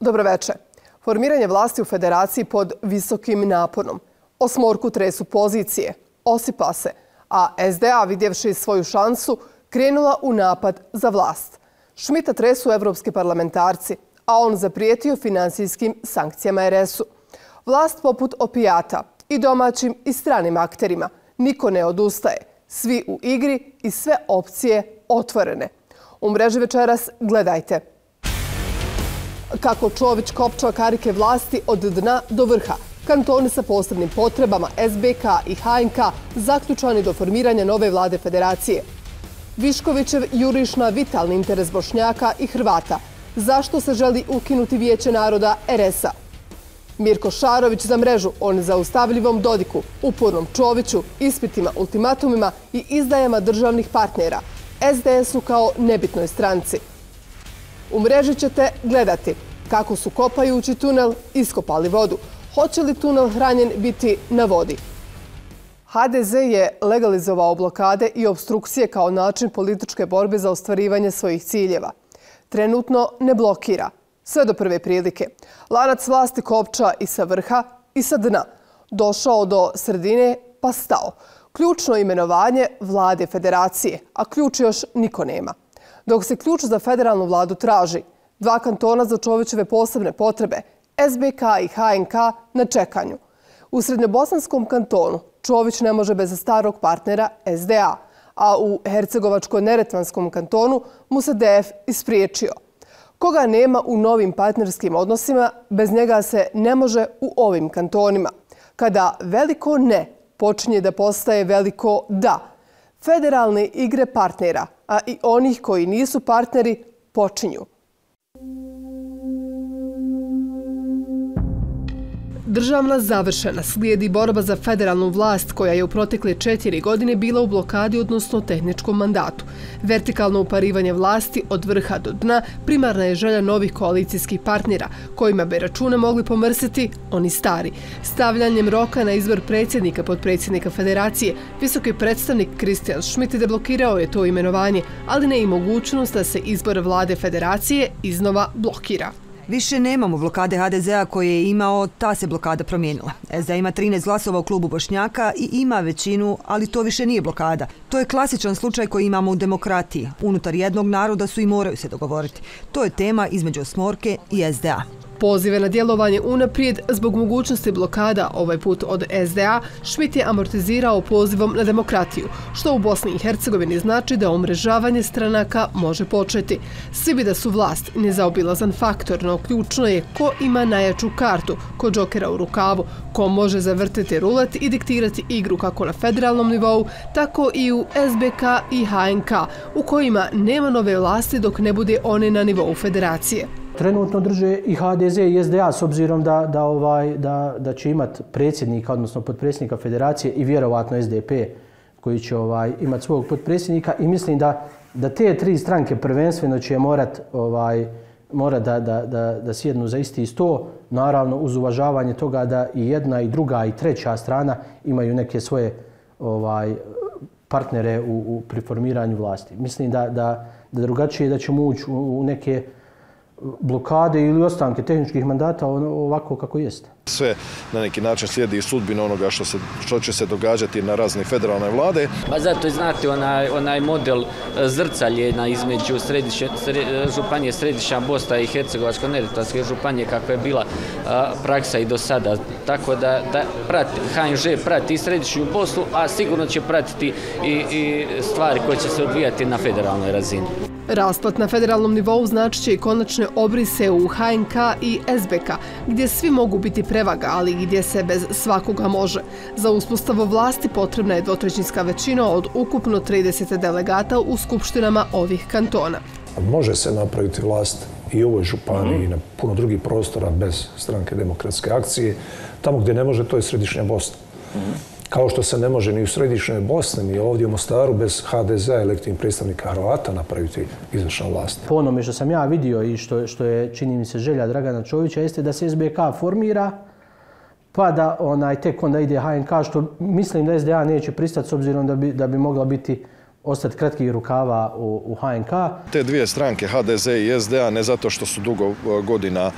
Dobroveče. Formiranje vlasti u federaciji pod visokim naponom. Osmorku tresu pozicije, osipa se, a SDA, vidjevši svoju šansu, krenula u napad za vlast. Šmita tresu evropski parlamentarci, a on zaprijetio finansijskim sankcijama RS-u. Vlast poput opijata i domaćim i stranim akterima. Niko ne odustaje. Svi u igri i sve opcije otvorene. U mreži večeras gledajte. Kako Čović kopča karike vlasti od dna do vrha. Kantoni sa posebnim potrebama SBK i HNK zaključani do formiranja nove vlade federacije. Viškovićev juriš na vitalni interes Bošnjaka i Hrvata. Zašto se želi ukinuti Vijeće naroda RS-a? Mirko Šarović za mrežu o nezaustavljivom Dodiku, upornom Čoviću, ispitima, ultimatumima i izdajama državnih partnera, SDS-u kao nebitnoj stranci. U mreži ćete gledati kako su kopajući tunel iskopali vodu. Hoće li tunel hranjen biti na vodi? HDZ je legalizovao blokade i opstrukcije kao način političke borbe za ostvarivanje svojih ciljeva. Trenutno ne blokira. Sve do prve prilike. Lanac vlasti kopča i sa vrha i sa dna. Došao do sredine pa stao. Ključno imenovanje vlade federacije, a ključ još niko nema. Dok se ključ za federalnu vladu traži, 2 kantona za Čovićeve posebne potrebe, SBK i HNK na čekanju. U Srednjobosanskom kantonu Čović ne može bez starog partnera SDA, a u Hercegovačko-Neretvanskom kantonu mu se DF ispriječio. Koga nema u novim partnerskim odnosima, bez njega se ne može u ovim kantonima. Kada veliko ne počinje da postaje veliko da, federalne igre partnera, a i onih koji nisu partneri, počinju. Državna završena, slijedi borba za federalnu vlast koja je u protekle 4 godine bila u blokadi, odnosno tehničkom mandatu. Vertikalno uparivanje vlasti od vrha do dna primarna je želja novih koalicijskih partnera, kojima bi račune mogli pomrsiti oni stari. Stavljanjem roka na izbor predsjednika potpredsjednika federacije, visoki predstavnik Kristijan Šmit deblokirao je to imenovanje, ali ne i mogućnost da se izbor vlade federacije iznova blokira. Više nemamo blokade HDZ-a koje je imao, ta se blokada promijenila. SDA ima 13 glasova u klubu Bošnjaka i ima većinu, ali to više nije blokada. To je klasičan slučaj koji imamo u demokratiji. Unutar jednog naroda su i moraju se dogovoriti. To je tema između Osmorke i SDA. Pozive na djelovanje unaprijed zbog mogućnosti blokada, ovaj put od SDA, Šmit je amortizirao pozivom na demokratiju, što u Bosni i Hercegovini znači da umrežavanje stranaka može početi. Svi bi da su vlast nezaobilazan faktor, no ključno je ko ima najjaču kartu, ko džokera u rukavu, ko može zavrtiti rulet i diktirati igru kako na federalnom nivou, tako i u SBK i HNK, u kojima nema nove vlasti dok ne bude one na nivou federacije. Trenutno drže i HDZ i SDA s obzirom da će imati predsjednika, odnosno potpredsjednika federacije i vjerovatno SDP koji će imati svog potpredsjednika i mislim da te 3 stranke prvenstveno će morat da sjednu za isti sto, naravno uz uvažavanje toga da i jedna i druga i treća strana imaju neke svoje partnere pri formiranju vlasti. Mislim da drugačije da ćemo ući u neke blokade ili ostanke tehničkih mandata ovako kako jeste. Sve na neki način slijedi sudbina onoga što će se događati na razini federalne vlade. Pa zato znate onaj model zrcaljenja između županije Središnja Bosna i Hercegovačko-Neretvanske županije kakva je bila praksa i do sada. Tako da HNŽ prati i Središnju Bosnu, a sigurno će pratiti i stvari koje će se odvijati na federalnoj razini. Raspad na federalnom nivou znači će i konačne obrise u HNK i SBK, gdje svi mogu biti prevaga, ali gdje se bez svakoga može. Za uspostavu vlasti potrebna je dvotrećinska većina od ukupno 30 delegata u skupštinama ovih kantona. Može se napraviti vlast i u ovoj županiji i na puno drugih prostora bez stranke Demokratske akcije. Tamo gdje ne može, to je Središnja Bosna. Kao što se ne može ni u Središnjoj Bosni, ni ovdje u Mostaru bez HDZ-a i legitimnih predstavnika Hrvata napraviti izvršna vlast. Po onome što sam ja vidio i što je, čini mi se, želja Dragana Čovića, jeste da se SBK formira, pa da tek onda ide HNK, što mislim da SDA neće pristati s obzirom da bi mogla ostati kratkih rukava u HNK. Te dvije stranke, HDZ i SDA, ne zato što su dugo godina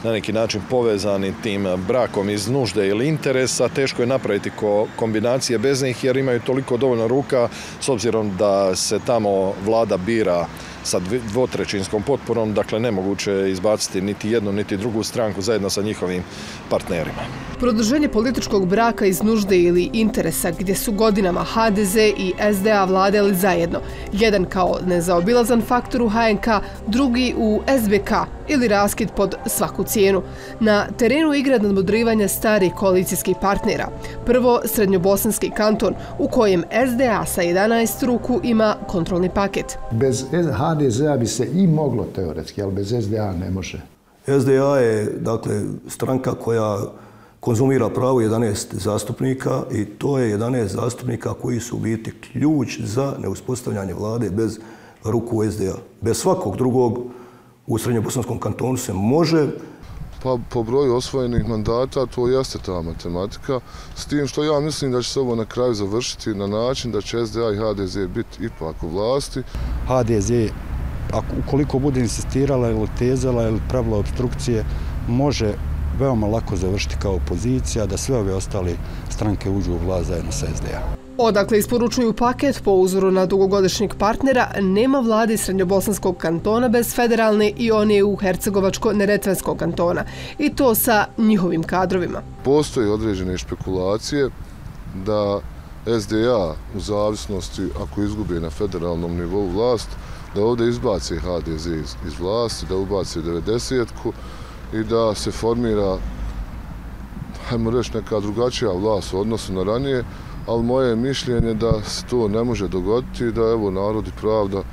na neki način povezani tim brakom iz nužde ili interesa. Teško je napraviti kombinacije bez njih jer imaju toliko dovoljno ruka s obzirom da se tamo vlada bira sa dvotrećinskom potporom, dakle nemoguće je izbaciti niti jednu niti drugu stranku zajedno sa njihovim partnerima. Produženje političkog braka iz nužde ili interesa gdje su godinama HDZ i SDA vladali zajedno, jedan kao nezaobilazan faktor u HNK, drugi u SBK ili raskid pod svaku cijenu. Na terenu igra nadmudrivanja starih koalicijskih partnera. Prvo, Srednjobosanski kanton u kojem SDA sa 11 ruku ima kontrolni paket. Bez HDZ-a bi se i moglo teoretski, ali bez SDA ne može. SDA je, dakle, stranka koja konzumira pravo 11 zastupnika i to je 11 zastupnika koji su u biti ključ za neuspostavljanje vlade bez ruku SDA. Bez svakog drugog u Srednjobosanskom kantonu se može. Pa po broju osvojenih mandata to jeste ta matematika, s tim što ja mislim da će se ovo na kraju završiti na način da će SDA i HDZ biti ipak u vlasti. HDZ, ukoliko bude insistirala ili tezala ili pravila obstrukcije, može veoma lako završiti kao opozicija, da sve ove ostale stranke uđu u vlast zajedno sa SDA. Odakle isporučuju paket po uzoru na dugogodišnjeg partnera, nema vlade Srednjobosanskog kantona bez federalne i one u Hercegovačko-Neretvanskog kantona. I to sa njihovim kadrovima. Postoje određene špekulacije da SDA u zavisnosti ako izgube na federalnom nivou vlast, da ovdje izbace HDZ iz vlasti, da ubace 90-ku i da se formira, hajmo reći, neka drugačija vlast u odnosu na ranije, ali moje je mišljenje da se to ne može dogoditi i da evo narod i pravda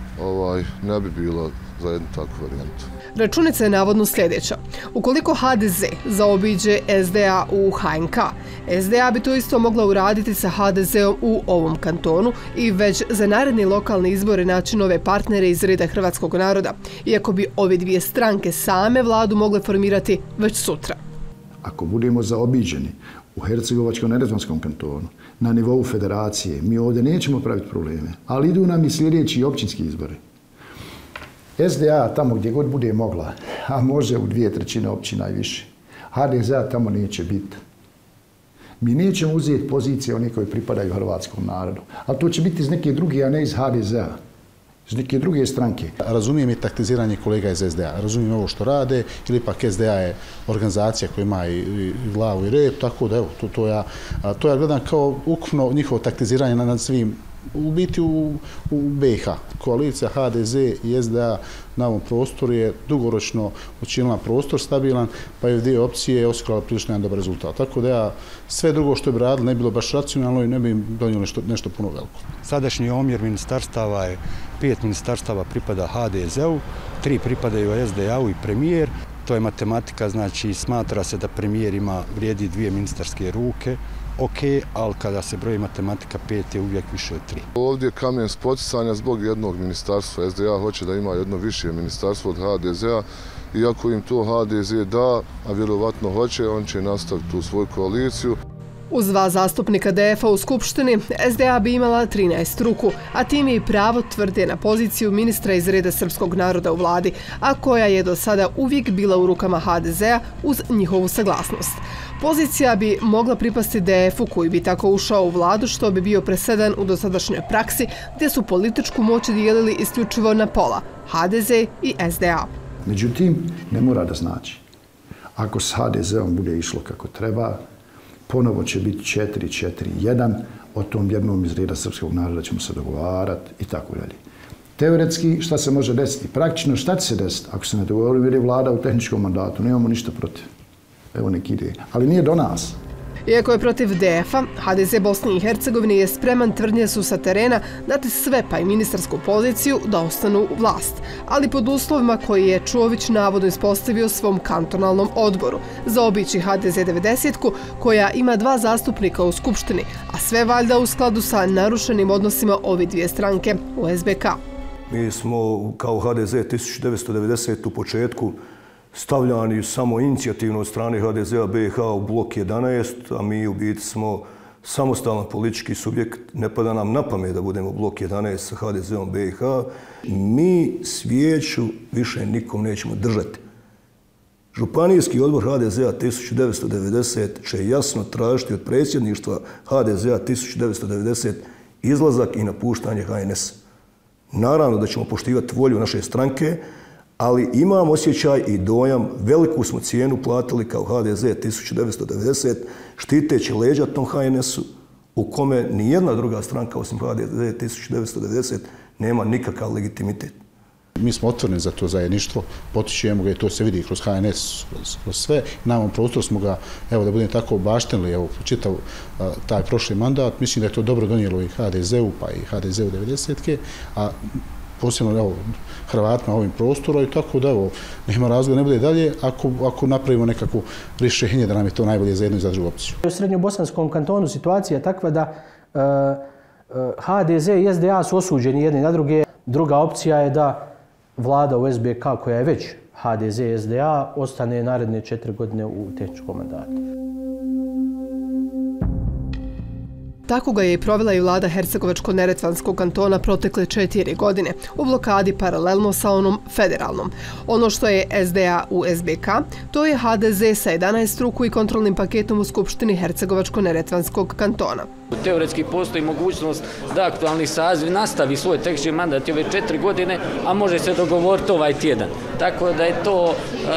ne bi bila za jednu takvu varijantu. Računica je navodno sljedeća. Ukoliko HDZ zaobiđe SDA u HNK, SDA bi to isto mogla uraditi sa HDZ-om u ovom kantonu i već za naredne lokalne izbore naći nove partnere iz reda hrvatskog naroda, iako bi ove dvije stranke same vladu mogle formirati već sutra. Ako budemo zaobiđeni u Hercegovačko-Neretvanskom kantonu, na nivou federacije, mi ovdje nećemo praviti probleme, ali idu nam i sljedeći općinski izbori. SDA tamo gdje god bude mogla, a može u 2/3 općina i više. HDZ-a tamo neće biti. Mi nećemo uzeti pozicije onih koji pripadaju hrvatskom narodu, ali to će biti iz neke druge, a ne iz HDZ-a. Iz neke druge stranke. Razumijem i taktiziranje kolega iz SDA, razumijem ovo što rade, ili ipak SDA je organizacija koja ima i glavu i rep, tako da evo, to ja gledam kao ukupno njihovo taktiziranje nad svim, u biti u BiH. Koalicija HDZ i SDA na ovom prostoru je dugoročno učinila prostor stabilan, pa je dio opcije osigurala prilično jedan dobar rezultat. Tako da ja sve drugo što bi radili ne bilo baš racionalno i ne bi donijelo nešto puno veliko. Sadašnji omjer ministarstava je 5 ministarstava pripada HDZ-u, 3 pripadaju SDA-u i premijer. To je matematika, znači smatra se da premijer vrijedi 2 ministarske ruke. Ok, ali kada se broji matematika 5 je uvijek više od 3. Ovdje je kamen spoticanja zbog jednog ministarstva. SDA hoće da ima jedno više ministarstvo od HDZ-a i ako im to HDZ da, a vjerovatno hoće, on će nastaviti tu svoju koaliciju. Uz 2 zastupnika DF-a u Skupštini, SDA bi imala 13 ruku, a tim je i pravo tvrde na poziciju ministra iz reda srpskog naroda u vladi, a koja je do sada uvijek bila u rukama HDZ-a uz njihovu saglasnost. Pozicija bi mogla pripasti DF-u koji bi tako ušao u vladu, što bi bio presedan u dosadašnjoj praksi gdje su političku moć dijelili isključivo na pola, HDZ i SDA. Međutim, ne mora da znači. Ako s HDZ-om bude išlo kako treba, ponovo će biti 4-4-1, o tom jednom iz reda srpskog naroda ćemo se dogovarati i tako dalje. Teoretski, šta se može desiti? Praktično, šta će se desiti? Ako se ne dogovorimo jer je vlada u tehničkom mandatu, nemamo ništa protiv. Evo neki ide. Ali nije do nas. Iako je protiv DF-a, HDZ Bosne i Hercegovine je spreman, tvrdnje su sa terena, dati sve pa i ministarsku poziciju da ostanu u vlast, ali pod uslovima koji je Čović navodno ispostavio svom kantonalnom odboru, zaobići HDZ 90-ku koja ima 2 zastupnika u Skupštini, a sve valjda u skladu sa narušenim odnosima ove dvije stranke u SBK. Mi smo kao HDZ 1990 u početku stavljani samo inicijativno od strane HDZ-a BiH u blok 11, a mi u biti smo samostalan politički subjekt. Ne pada nam na pamet da budemo blok 11 sa HDZ-om BiH. Mi svijeću više nikom nećemo držati. Županijski odbor HDZ-a 1990 će jasno tražiti od predsjedništva HDZ-a 1990 izlazak i napuštanje HNS. Naravno da ćemo poštivati volju naše stranke, ali imam osjećaj i dojam, veliku smo cijenu platili kao HDZ 1990, štiteći leđa tom HNS-u, u kome nijedna druga stranka osim HDZ 1990 nema nikakav legitimitet. Mi smo otvoreni za to zajedništvo, potičujemo ga i to se vidi kroz HNS, kroz sve. Na ovom prostoru smo ga, evo da budem tako, baštenili, evo, čitav taj prošli mandat. Mislim da je to dobro donijelo i HDZ-u, pa i HDZ-u 90-ke, a posebno, evo, Hrvatima ovim prostorom i tako da, evo, nema razloga, ne bude dalje ako napravimo nekakvo rješenje da nam je to najbolje za jednu i za drugu opciju. U Srednjobosanskom kantonu situacija je takva da HDZ i SDA su osuđeni jedni na druge. Druga opcija je da vlada u SBK, koja je već HDZ i SDA, ostane naredne 4 godine u tehničkom mandatu. Tako ga je i provela i vlada Hercegovačko-neretvanskog kantona protekle 4 godine, u blokadi paralelno sa onom federalnom. Ono što je SDA u SBK, to je HDZ sa 11 ruku i kontrolnim paketom u Skupštini Hercegovačko-neretvanskog kantona. Teoretski postoji mogućnost da aktualni saziv nastavi svoj tekući mandat ove 4 godine, a može se dogovoriti ovaj tjedan. Tako da je to,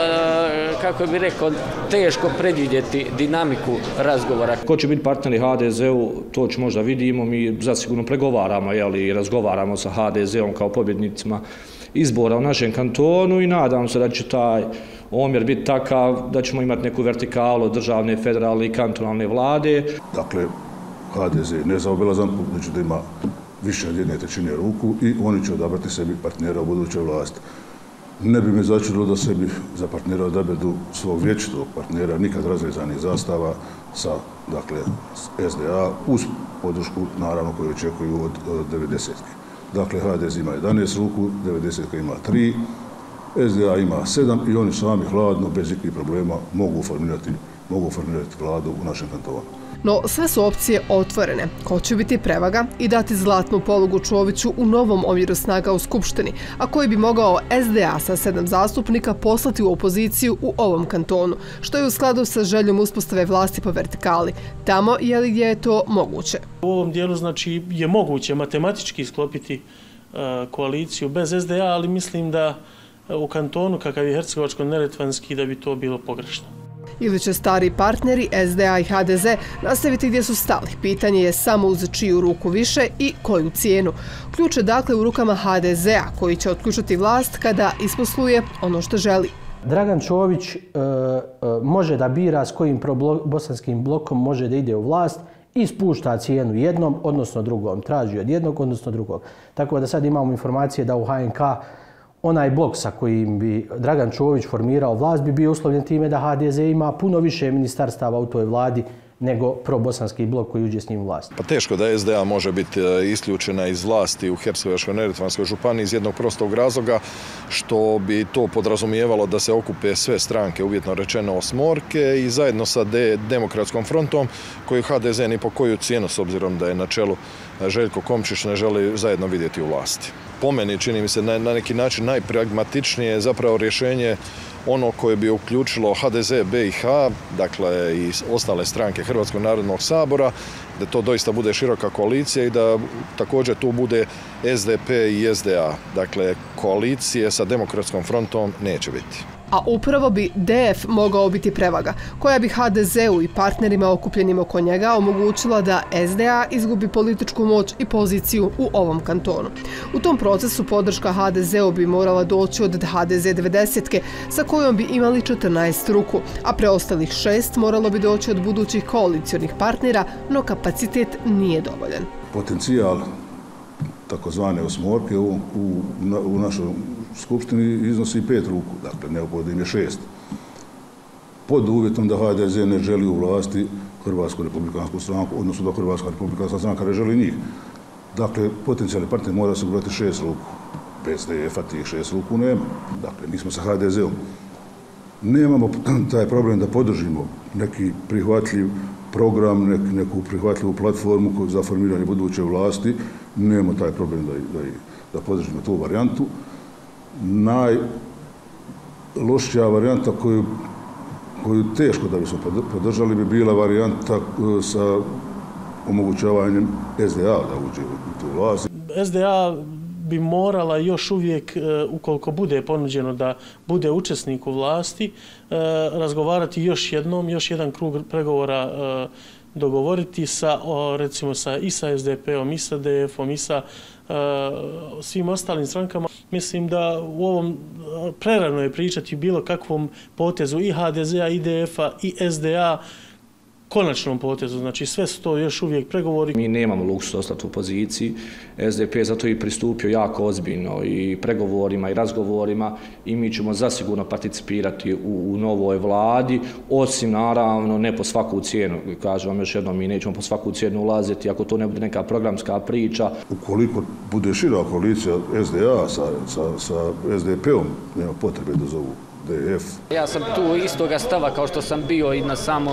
kako bih rekao, teško predvidjeti dinamiku razgovora. Ko će biti partneri HDZ-u, to će možda vidimo. Mi zasigurno pregovaramo i razgovaramo sa HDZ-om kao pobjednicima izbora u našem kantonu i nadam se da će taj omjer biti takav da ćemo imati neku vertikalu državne, federalne i kantonalne vlade. Dakle, HDZ je nezaobilazan, budući da ima više od 1/3 ruku i oni će odabrati sebi partnera u budućoj vlasti. Ne bi me začudilo da sebi za partnera odaberu svog vječitog partnera, nikad razrezanih zastava sa, dakle, SDA uz podršku, naravno, koju očekuju od 90-ke. Dakle, HDZ ima 11 ruku, 90-ka ima 3, SDA ima 7 i oni sami hladno, bez ikakvih problema, mogu formirati vladu u našem kantonu. No, sve su opcije otvorene. Ko će biti prevaga i dati zlatnu polugu Čoviću u novom omjeru snaga u Skupštini, a koji bi mogao SDA sa 7 zastupnika poslati u opoziciju u ovom kantonu, što je u skladu sa željom uspostave vlasti po vertikali. Tamo je li gdje je to moguće? U ovom dijelu, znači, je moguće matematički sklopiti koaliciju bez SDA, ali mislim da u kantonu, kakav je Hercegovačko-neretvanski, da bi to bilo pogrešno. Ili će stari partneri SDA i HDZ nastaviti gdje su stali? Pitanje je samo uz čiju ruku više i koju cijenu. Ključ je dakle u rukama HDZ-a, koji će otključati vlast kada isposluje ono što želi. Dragan Čović može da bira s kojim bosanskim blokom može da ide u vlast i spušta cijenu jednom, odnosno drugom. Traži od jednog, odnosno drugog. Tako da sad imamo informacije da u HNK onaj blok sa kojim bi Dragan Čović formirao vlast bi bio uslovljen time da HDZ ima puno više ministarstava u toj vladi nego probosanski blok koji uđe s njim u vlast. Pa teško da SDA može biti isključena iz vlasti u Hercegovačko-neretvanskoj županiji iz jednog prostog razloga što bi to podrazumijevalo da se okupe sve stranke, uvjetno rečeno osmorke, i zajedno sa Demokratskom frontom koju HDZ ni po koju cijenu, s obzirom da je na čelu Željko Komšić, ne želi zajedno vidjeti u vlasti. Po meni čini mi se na neki način najpragmatičnije je zapravo rješenje ono koje bi uključilo HDZ BiH, dakle i ostale stranke Hrvatskog narodnog sabora, da to doista bude široka koalicija i da također tu bude SDP i SDA. Dakle, koalicije sa Demokratskom frontom neće biti. A upravo bi DF mogao biti prevaga, koja bi HDZ-u i partnerima okupljenim oko njega omogućila da SDA izgubi političku moć i poziciju u ovom kantonu. U tom procesu podrška HDZ-u bi morala doći od HDZ 90-ke, sa kojom bi imali 14 ruku, a preostalih 6 moralo bi doći od budućih koalicionih partnera, no kapacitet nije dovoljan. Potencijal takozvane osmorke u našoj skupštini iznosi 5 ruku, dakle neophodno im je 6. Pod uvjetom da HDZ ne želi u vlasti Hrvatsku republikansku stranku, odnosno da Hrvatska republikanska stranka ne želi njih. Dakle, potencijalni partner mora se brati 6 ruku. Bez DF-a tih 6 ruku nema. Dakle, mi smo sa HDZ-om. Nemamo taj problem da podržimo neki prihvatljiv program, neku prihvatljivu platformu za formiranje buduće vlasti. Nemamo taj problem da podržimo tu varijantu. Najlošija varijanta koju koju teško da bismo podržali bi bila varijanta sa omogućavanjem SDA da uđe u tu vlast. SDA bi morala još uvijek, ukoliko bude ponuđeno da bude učesnik u vlasti, razgovarati još jedan krug pregovora dogovoriti recimo i sa SDP-om, i sa DF-om, i sa svim ostalim strankama. Mislim da u ovom prerano je pričati bilo kakvom potezu i HDZ-a, i DF-a, i SDA, konačnom potezu, znači sve su to još uvijek pregovori. Mi nemamo luksuz ostati u poziciji, SDP je zato i pristupio jako ozbiljno i pregovorima i razgovorima i mi ćemo zasigurno participirati u novoj vladi, osim naravno ne po svaku cijenu, kažem vam još jednom, mi nećemo po svaku cijenu ulaziti ako to ne bude neka programska priča. Ukoliko bude šira koalicija SDA sa SDP-om, nema potrebe da zovu DF. Ja sam tu istoga stava kao što sam bio i na samom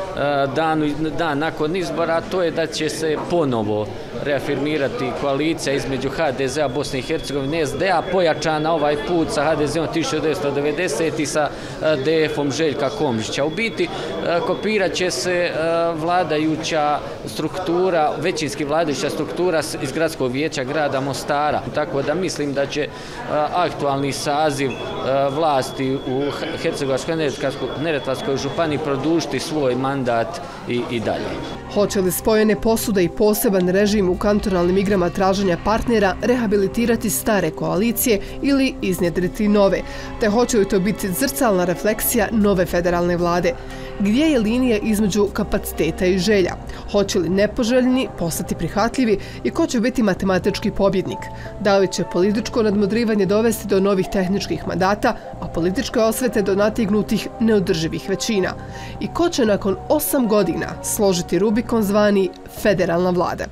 dan nakon izbora, to je da će se ponovo reafirmirati koalicija između HDZ-a Bosne i Hercegovine, SDA, pojačana ovaj put sa HDZ-om 1990 i sa DF-om Željka Komšića. U biti kopirat će se vladajuća struktura, većinski vladajuća struktura iz Gradskog vijeća grada Mostara. Tako da mislim da će aktualni saziv vlasti u Hercegovačko-neretvanskoj županiji produžiti svoj mandat i dalje. Hoće li spojene posude i poseban režim u kantonalnim igrama traženja partnera rehabilitirati stare koalicije ili iznjedriti nove? Te hoće li to biti zrcalna refleksija nove federalne vlade? Gdje je linija između kapaciteta i želja? Hoće li nepoželjni postati prihvatljivi i ko će biti matematički pobjednik? Da li će političko nadmudrivanje dovesti do novih tehničkih mandata, a političke osvete do natignutih neodrživih većina? I ko će nakon 8 godina složiti Rubikon zvani federalna vlada?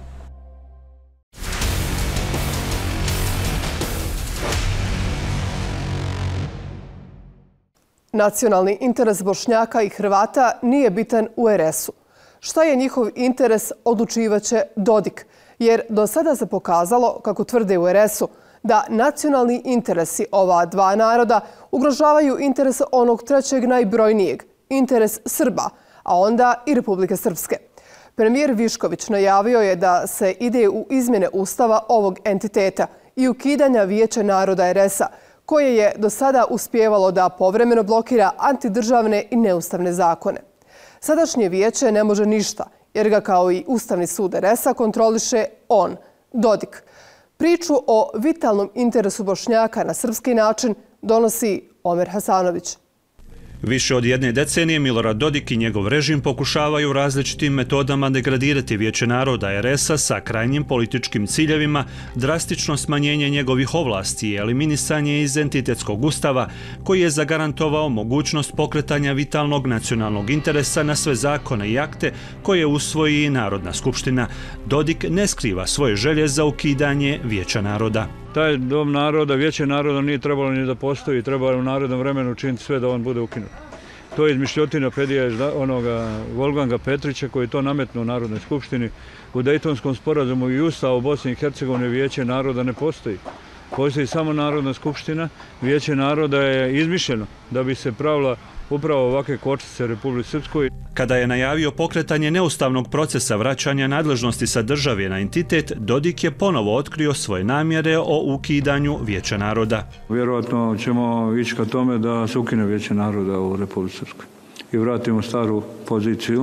Nacionalni interes Bošnjaka i Hrvata nije bitan u RS-u. Šta je njihov interes, odlučivaće Dodik. Jer do sada se pokazalo, kako tvrde u RS-u, da nacionalni interesi ova dva naroda ugrožavaju interes onog trećeg najbrojnijeg, interes Srba, a onda i Republike Srpske. Premijer Višković najavio je da se ide u izmjene ustava ovog entiteta i ukidanja Vijeća naroda RS-a, koje je do sada uspijevalo da povremeno blokira antidržavne i neustavne zakone. Sadašnje vijeće ne može ništa, jer ga kao i Ustavni sud RS-a kontroliše on, Dodik. Priču o vitalnom interesu Bošnjaka na srpski način donosi Omer Hasanović. Više od jedne decenije Milorad Dodik i njegov režim pokušavaju različitim metodama degradirati Vijeće naroda RS-a sa krajnjim političkim ciljevima, drastično smanjenje njegovih ovlasti i eliminisanje iz entitetskog ustava koji je zagarantovao mogućnost pokretanja vitalnog nacionalnog interesa na sve zakone i akte koje usvoji Narodna skupština. Dodik ne skriva svoje želje za ukidanje Vijeća naroda. Taj dom naroda, Vijeće naroda nije trebalo ni da postoji, trebalo u narodnom vremenu učiniti sve da on bude ukinut. To je izmišljotina pedija onoga Wolfganga Petrića koji je to nametnuo u Narodnoj skupštini. U Dejtonskom sporazumu i Ustavu Bosne i Hercegovine Vijeće naroda ne postoji. Postoji samo Narodna skupština. Vijeće naroda je izmišljeno da bi se pravila upravo ovakve kočnice Republike Srpskoj. Kada je najavio pokretanje neustavnog procesa vraćanja nadležnosti sa države na entitet, Dodik je ponovo otkrio svoje namjere o ukidanju Vijeća naroda. Vjerojatno ćemo ići ka tome da se ukine Vijeće naroda u Republike Srpskoj i vratimo staru poziciju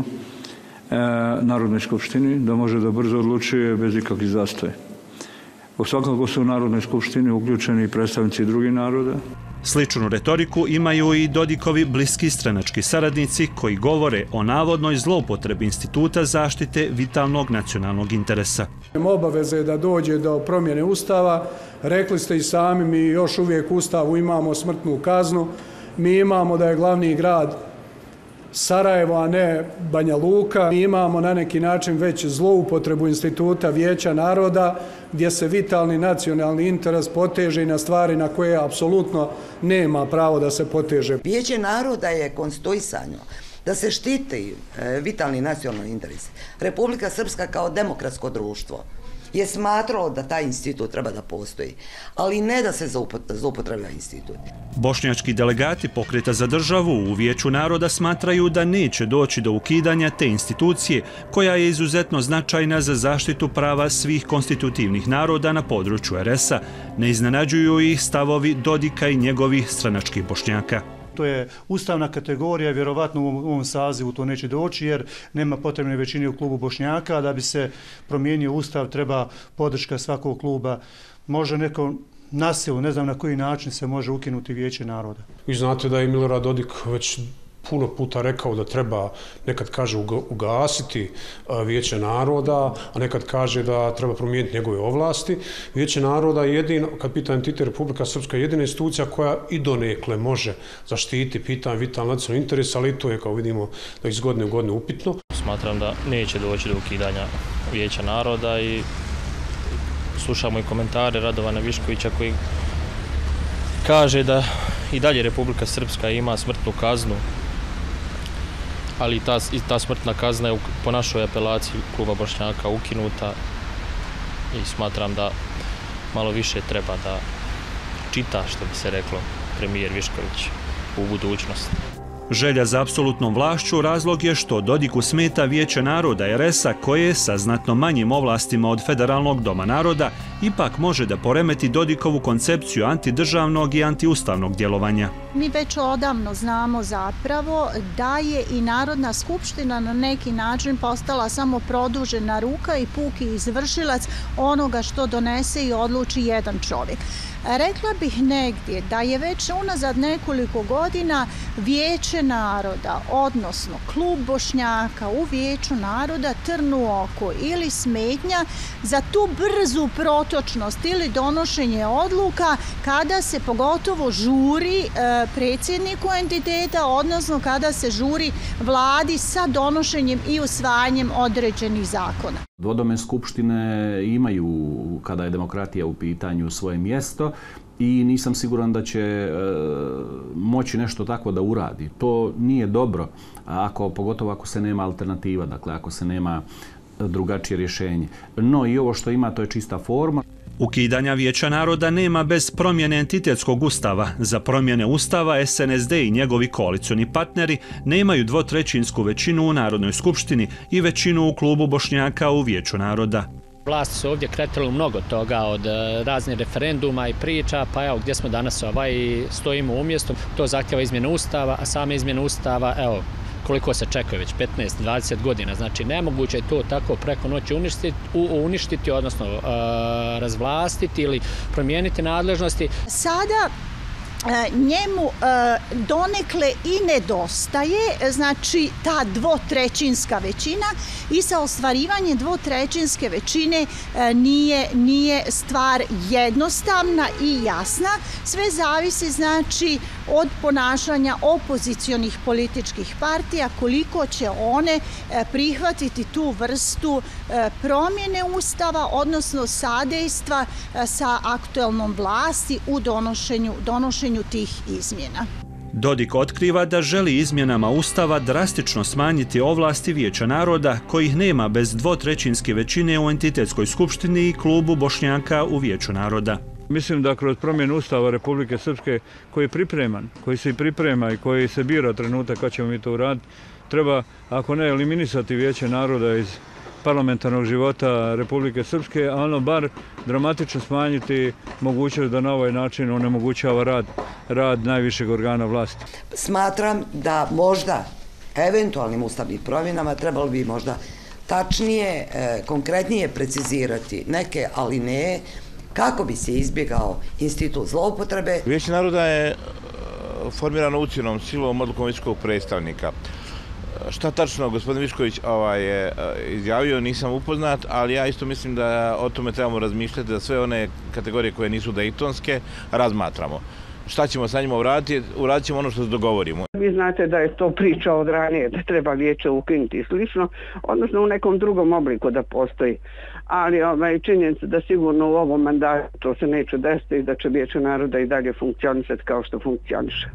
Narodnoj skupštini da može da brzo odlučuje bez ikakvih zastoja. Svakako su u Narodnoj skupštini uključeni i predstavnici drugih naroda. Sličnu retoriku imaju i Dodikovi bliski stranački saradnici koji govore o navodnoj zloupotrebi instituta zaštite vitalnog nacionalnog interesa. Obaveza je da dođe do promjene ustava. Rekli ste i sami, mi još uvijek u ustavu imamo smrtnu kaznu. Mi imamo da je glavni grad Sarajevo, a ne Banja Luka. Mi imamo na neki način već zloupotrebu instituta Vijeća naroda gdje se vitalni nacionalni interes poteže i na stvari na koje apsolutno nema pravo da se poteže. Vijeće naroda je konstituisano da se štiti vitalni nacionalni interes. Republika Srpska kao demokratsko društvo je smatralo da taj institut treba da postoji, ali ne da se zloupotrebljava institut. Bošnjački delegati Pokreta za državu u Vijeću naroda smatraju da neće doći do ukidanja te institucije koja je izuzetno značajna za zaštitu prava svih konstitutivnih naroda na području RS-a. Ne iznenađuju ih stavovi Dodika i njegovih stranačkih Bošnjaka. To je ustavna kategorija, vjerovatno u ovom sazivu to neće doći jer nema potrebne većine u klubu Bošnjaka. Da bi se promijenio ustav treba podrška svakog kluba. Može neko na silu, ne znam na koji način se može ukinuti Vijeće naroda. Vi znate da je Milorad Dodik već puno puta rekao da treba, nekad kaže, ugasiti Vijeće naroda, a nekad kaže da treba promijeniti njegove ovlasti. Vijeće naroda je jedino, kad pita entitet Republika Srpska, jedina institucija koja i donekle može zaštiti pitanje vitalni nacionalni interes, ali i to je, kao vidimo, da iz godine u godinu upitno. Smatram da neće doći do ukidanja Vijeća naroda i slušamo i komentare Radovana Viškovića koji kaže da i dalje Republika Srpska ima smrtnu kaznu, ali ta smrtna kazna je po našoj apelaciji kluba Bošnjaka ukinuta i smatram da malo više treba da čita, što bi se reklo, premijer Višković u budućnosti. Želja za apsolutnom vlašću razlog je što Dodiku smeta Vijeće naroda RS-a koje sa znatno manjim ovlastima od Federalnog doma naroda ipak može da poremeti Dodikovu koncepciju antidržavnog i antiustavnog djelovanja. Mi već odavno znamo zapravo da je i Narodna skupština na neki način postala samo produžena ruka i puki izvršilac onoga što donese i odluči jedan čovjek. Rekla bih negdje da je već unazad nekoliko godina Vijeće naroda, odnosno klub Bošnjaka u Vijeću naroda trn u oko ili smetnja za tu brzu protočnost ili donošenje odluka kada se pogotovo žuri predsjedniku entiteta, odnosno kada se žuri vladi sa donošenjem i usvajanjem određenih zakona. Dvodomne skupštine imaju, kada je demokratija u pitanju, svoje mjesto i nisam siguran da će moći nešto takvo da uradi. To nije dobro, pogotovo ako se nema alternativa, dakle ako se nema drugačije rješenje. No i ovo što ima, to je čista forma. Ukidanja Vijeća naroda nema bez promjene entitetskog ustava. Za promjene ustava SNSD i njegovi koalicioni partneri nemaju dvotrećinsku većinu u Narodnoj skupštini i većinu u klubu Bošnjaka u Vijeću naroda. Vlasti su ovdje kretali mnogo toga od raznih referenduma i priča, pa evo gdje smo danas stojimo umjesto. To zahtjeva izmjenu ustava, a same izmjene ustava, evo, koliko se čekaju već 15-20 godina. Znači, nemoguće je to tako preko noći uništiti, odnosno razvlastiti ili promijeniti nadležnosti. Sada njemu donekle i nedostaje, znači ta dvotrećinska većina i sa ostvarivanjem dvotrećinske većine nije stvar jednostavna i jasna. Sve zavisi znači od ponašanja opozicionih političkih partija, koliko će one prihvatiti tu vrstu promjene ustava, odnosno sadejstva sa aktuelnom vlasti u donošenju tih izmjena. Dodik otkriva da želi izmjenama ustava drastično smanjiti ovlasti Vijeća naroda kojih nema bez dvotrećinske većine u entitetskoj skupštini i klubu Bošnjaka u Vijeću naroda. Mislim da kroz promjenu ustava Republike Srpske koji je pripreman, koji se i priprema i koji se bira trenutak kad ćemo mi to uraditi, treba, ako ne eliminisati Vijeće naroda iz parlamentarnog života Republike Srpske, a ono bar dramatično smanjiti mogućnost da na ovaj način onemogućava rad najvišeg organa vlasti. Smatram da možda eventualnim ustavnim promjenama trebalo bi možda tačnije, konkretnije precizirati neke alineje kako bi se izbjegao institut zloupotrebe. Vijeće naroda je formirano ucjenom, silom, odlukom visokog predstavnika. Šta tačno gospodin Višković je izjavio, nisam upoznat, ali ja isto mislim da o tome trebamo razmišljati, da sve one kategorije koje nisu dejtonske razmatramo. Šta ćemo sa njima uraditi? Uradit ćemo ono što se dogovorimo. Vi znate da je to priča od ranije, da treba vijeće ukinuti i slično, odnosno u nekom drugom obliku da postoji. Ali činjenica da sigurno u ovom mandatu to se neće desiti i da će Vijeće naroda i dalje funkcionisati kao što funkcioniše.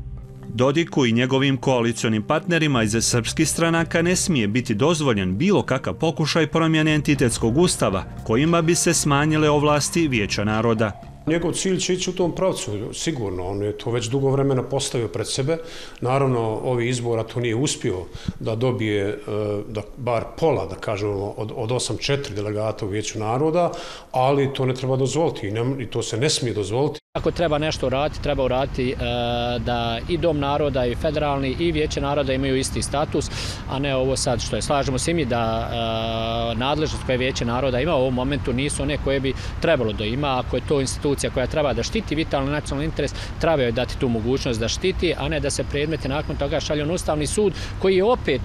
Dodiku i njegovim koalicionim partnerima iz srpskih stranaka ne smije biti dozvoljen bilo kakav pokušaj promjene entitetskog ustava kojima bi se smanjile ovlasti Vijeća naroda. Njegov cilj će ići u tom pravcu, sigurno. On je to već dugo vremena postavio pred sebe. Naravno, ovi izbora to nije uspio da dobije da bar pola, da kažemo, od 8-4 delegata u Vijeću naroda, ali to ne treba dozvoliti i to se ne smije dozvoliti. Ako treba nešto uraditi, treba uraditi da i Dom naroda i federalni i Vijeće naroda imaju isti status, a ne ovo sad što je. Slažemo se mi da nadležnost koje Vijeće naroda ima u ovom momentu nisu one koje bi trebalo da ima. Ako je to institucija koja treba da štiti vitalni nacionalni interes, treba joj dati tu mogućnost da štiti, a ne da se predmeti nakon toga šalju na Ustavni sud koji je opet,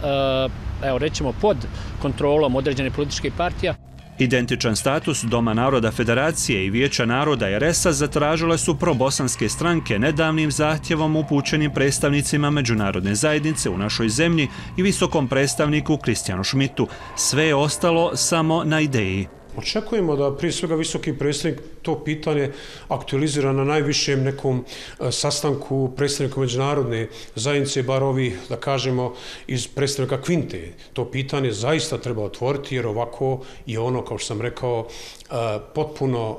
evo rećemo, pod kontrolom određenih političkih partija. Identičan status Doma naroda Federacije i Vijeća naroda RS-a zatražile su probosanske stranke nedavnim zahtjevom upućenim predstavnicima međunarodne zajednice u našoj zemlji i visokom predstavniku Kristijanu Šmitu. Sve je ostalo samo na ideji. Očekujemo da prije svega visoki predstavnik to pitanje aktualizira na najvišem nekom sastanku predstavnika međunarodne zajednice, bar ovi, da kažemo, iz predstavnika Kvinte. To pitanje zaista treba otvoriti jer ovako je ono, kao što sam rekao, potpuno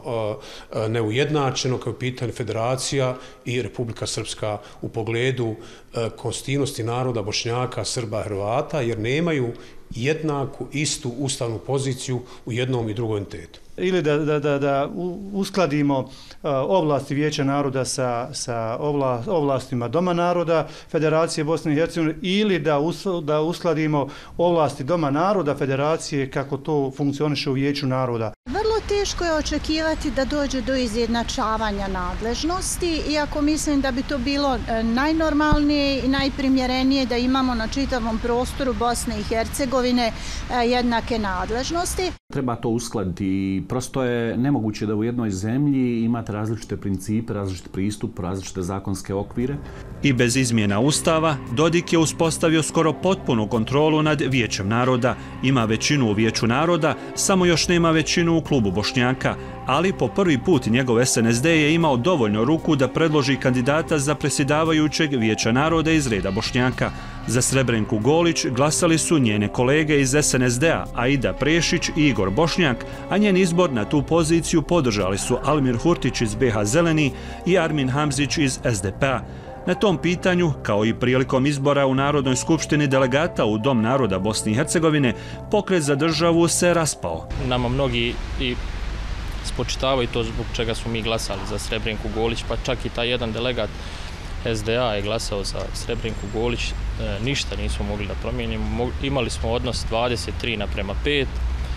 neujednačeno kao pitanje Federacija i Republika Srpska u pogledu konstitutivnosti naroda Bošnjaka, Srba, Hrvata, jer nemaju jednaku, istu ustavnu poziciju u jednom i drugom entitetu. Ili da uskladimo ovlasti Vijeća naroda sa ovlastima Doma naroda Federacije Bosne i Hercegovine ili da uskladimo ovlasti Doma naroda Federacije kako to funkcioniše u Vijeću naroda. Vrlo teško je očekivati da dođe do izjednačavanja nadležnosti, iako mislim da bi to bilo najnormalnije i najprimjerenije da imamo na čitavom prostoru Bosne i Hercegovine jednake nadležnosti. Treba to uskladiti i prosto je nemoguće da u jednoj zemlji imate različite principe, različite pristup, različite zakonske okvire. I bez izmjena Ustava, Dodik je uspostavio skoro potpunu kontrolu nad Vijećem naroda. Ima većinu u Vijeću naroda, samo još nema većinu u klubu Bošnjaka, ali po prvi put njegov SNSD je imao dovoljno ruku da predloži kandidata za predsjedavajućeg Vijeća naroda iz reda Bošnjaka. Za Srebrenku Golić glasali su njene kolege iz SNSD-a, Aida Prešić i Igor Bošnjak, a njen izbor na tu poziciju podržali su Almir Hurtić iz BH Zeleni i Armin Hamzić iz SDP-a. Na tom pitanju, kao i prilikom izbora u Narodnoj skupštini delegata u Dom naroda Bosne i Hercegovine, pokret za državu se raspao. Nama mnogi i spočitavaju to zbog čega smo mi glasali za Srebrenku Golić, pa čak i taj jedan delegat SDA je glasao za Srebrenku Golić, ništa nismo mogli da promijenimo. Imali smo odnos 23:5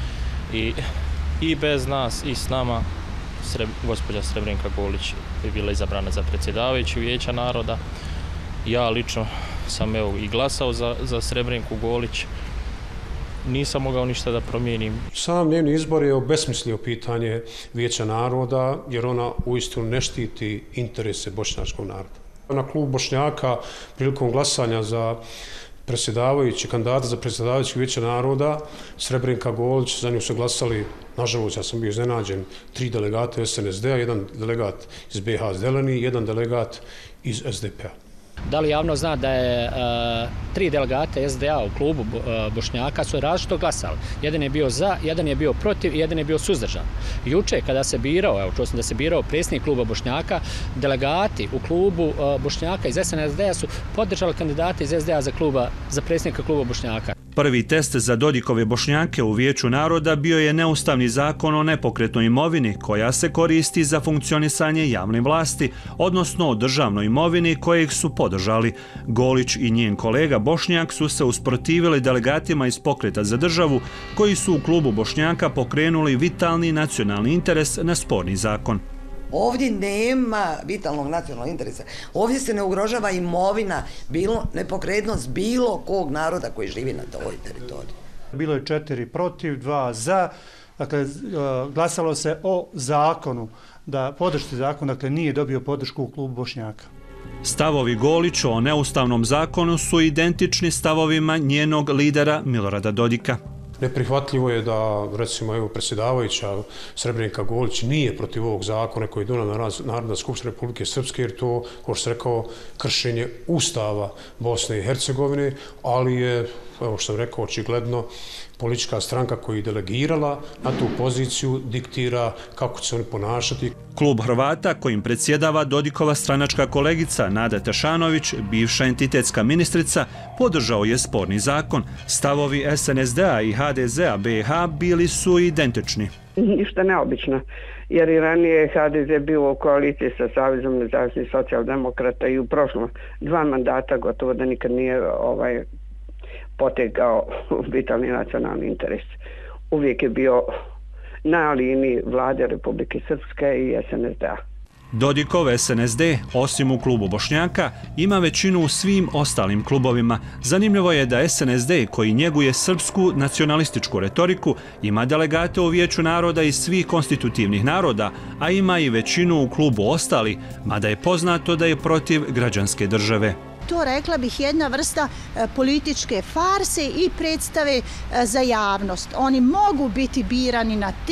i bez nas i s nama gospođa Srebrenka Golić je bila izabrana za predsjedavajuću Vijeća naroda. Ja lično sam i glasao za Srebrenku Golić. Nisam mogao ništa da promijenim. Sam njeni izbor je obesmislio pitanje Vijeća naroda jer ona uistinu ne štiti interese bošnjačkog naroda. Na klub Bošnjaka prilikom glasanja za kandidata za predsjedavajući Vijeća naroda Srebrenka Golić, za nju su glasali, nažalost ja sam bio iznenađen, 3 delegata SNSD-a, 1 delegat iz BH Zeleni i 1 delegat iz SDP-a. Da li javno zna da je 3 delegata SDA u klubu Bošnjaka su različito glasali. Jedan je bio za, jedan je bio protiv i jedan je bio suzdržan. Juče kada se birao, evo čuo sam da se birao predsjednik kluba Bošnjaka, delegati u klubu Bošnjaka iz SNSD-a su podržali kandidate iz SDA za predsjednika kluba Bošnjaka. Prvi test za Dodikove Bošnjake u Vijeću naroda bio je neustavni zakon o nepokretnoj imovini koja se koristi za funkcionisanje javne vlasti, odnosno o državnoj imovini kojeg su podržali. Golić i njen kolega Bošnjak su se usprotivili delegatima iz Pokreta za državu koji su u klubu Bošnjaka pokrenuli vitalni nacionalni interes na sporni zakon. Ovdje nema vitalnog nacionalnog interesa. Ovdje se ne ugrožava imovina, nepokretnost bilo kog naroda koji živi na toj teritoriji. Bilo je 4 protiv, 2 za. Dakle, glasalo se o zakonu, da podršti zakon, dakle nije dobio podršku u klubu Bošnjaka. Stavovi Golić o neustavnom zakonu su identični stavovima njenog lidera Milorada Dodika. Neprihvatljivo je da, recimo, evo, predsjedavajuća Srebrenika Golić nije protiv ovog zakona koji je donijela Narodna skupština Republike Srpske, jer to, kao što se rekao, kršenje Ustava Bosne i Hercegovine, ali je, evo što sam rekao, očigledno politička stranka koja je delegirala na tu poziciju diktira kako će se oni ponašati. Klub Hrvata, kojim predsjedava Dodikova stranačka kolegica Nada Tešanović, bivša entitetska ministrica, podržao je sporni zakon. Stavovi SNSD-a i HDZ-a BiH bili su identični. Ništa neobično, jer i ranije HDZ bio u koaliciji sa Savezom nezavisnih socijaldemokrata i u prošlom 2 mandata gotovo da nikad nije potegao vitalni nacionalni interes. Uvijek je bio na liniji vlade Republike Srpske i SNSD-a. Dodikov SNSD, osim u klubu Bošnjaka, ima većinu u svim ostalim klubovima. Zanimljivo je da SNSD, koji njeguje srpsku nacionalističku retoriku, ima delegate u Vijeću naroda iz svih konstitutivnih naroda, a ima i većinu u klubu ostali, mada je poznato da je protiv građanske države. To, rekla bih, jedna vrsta političke farse i predstave za javnost. Oni mogu biti birani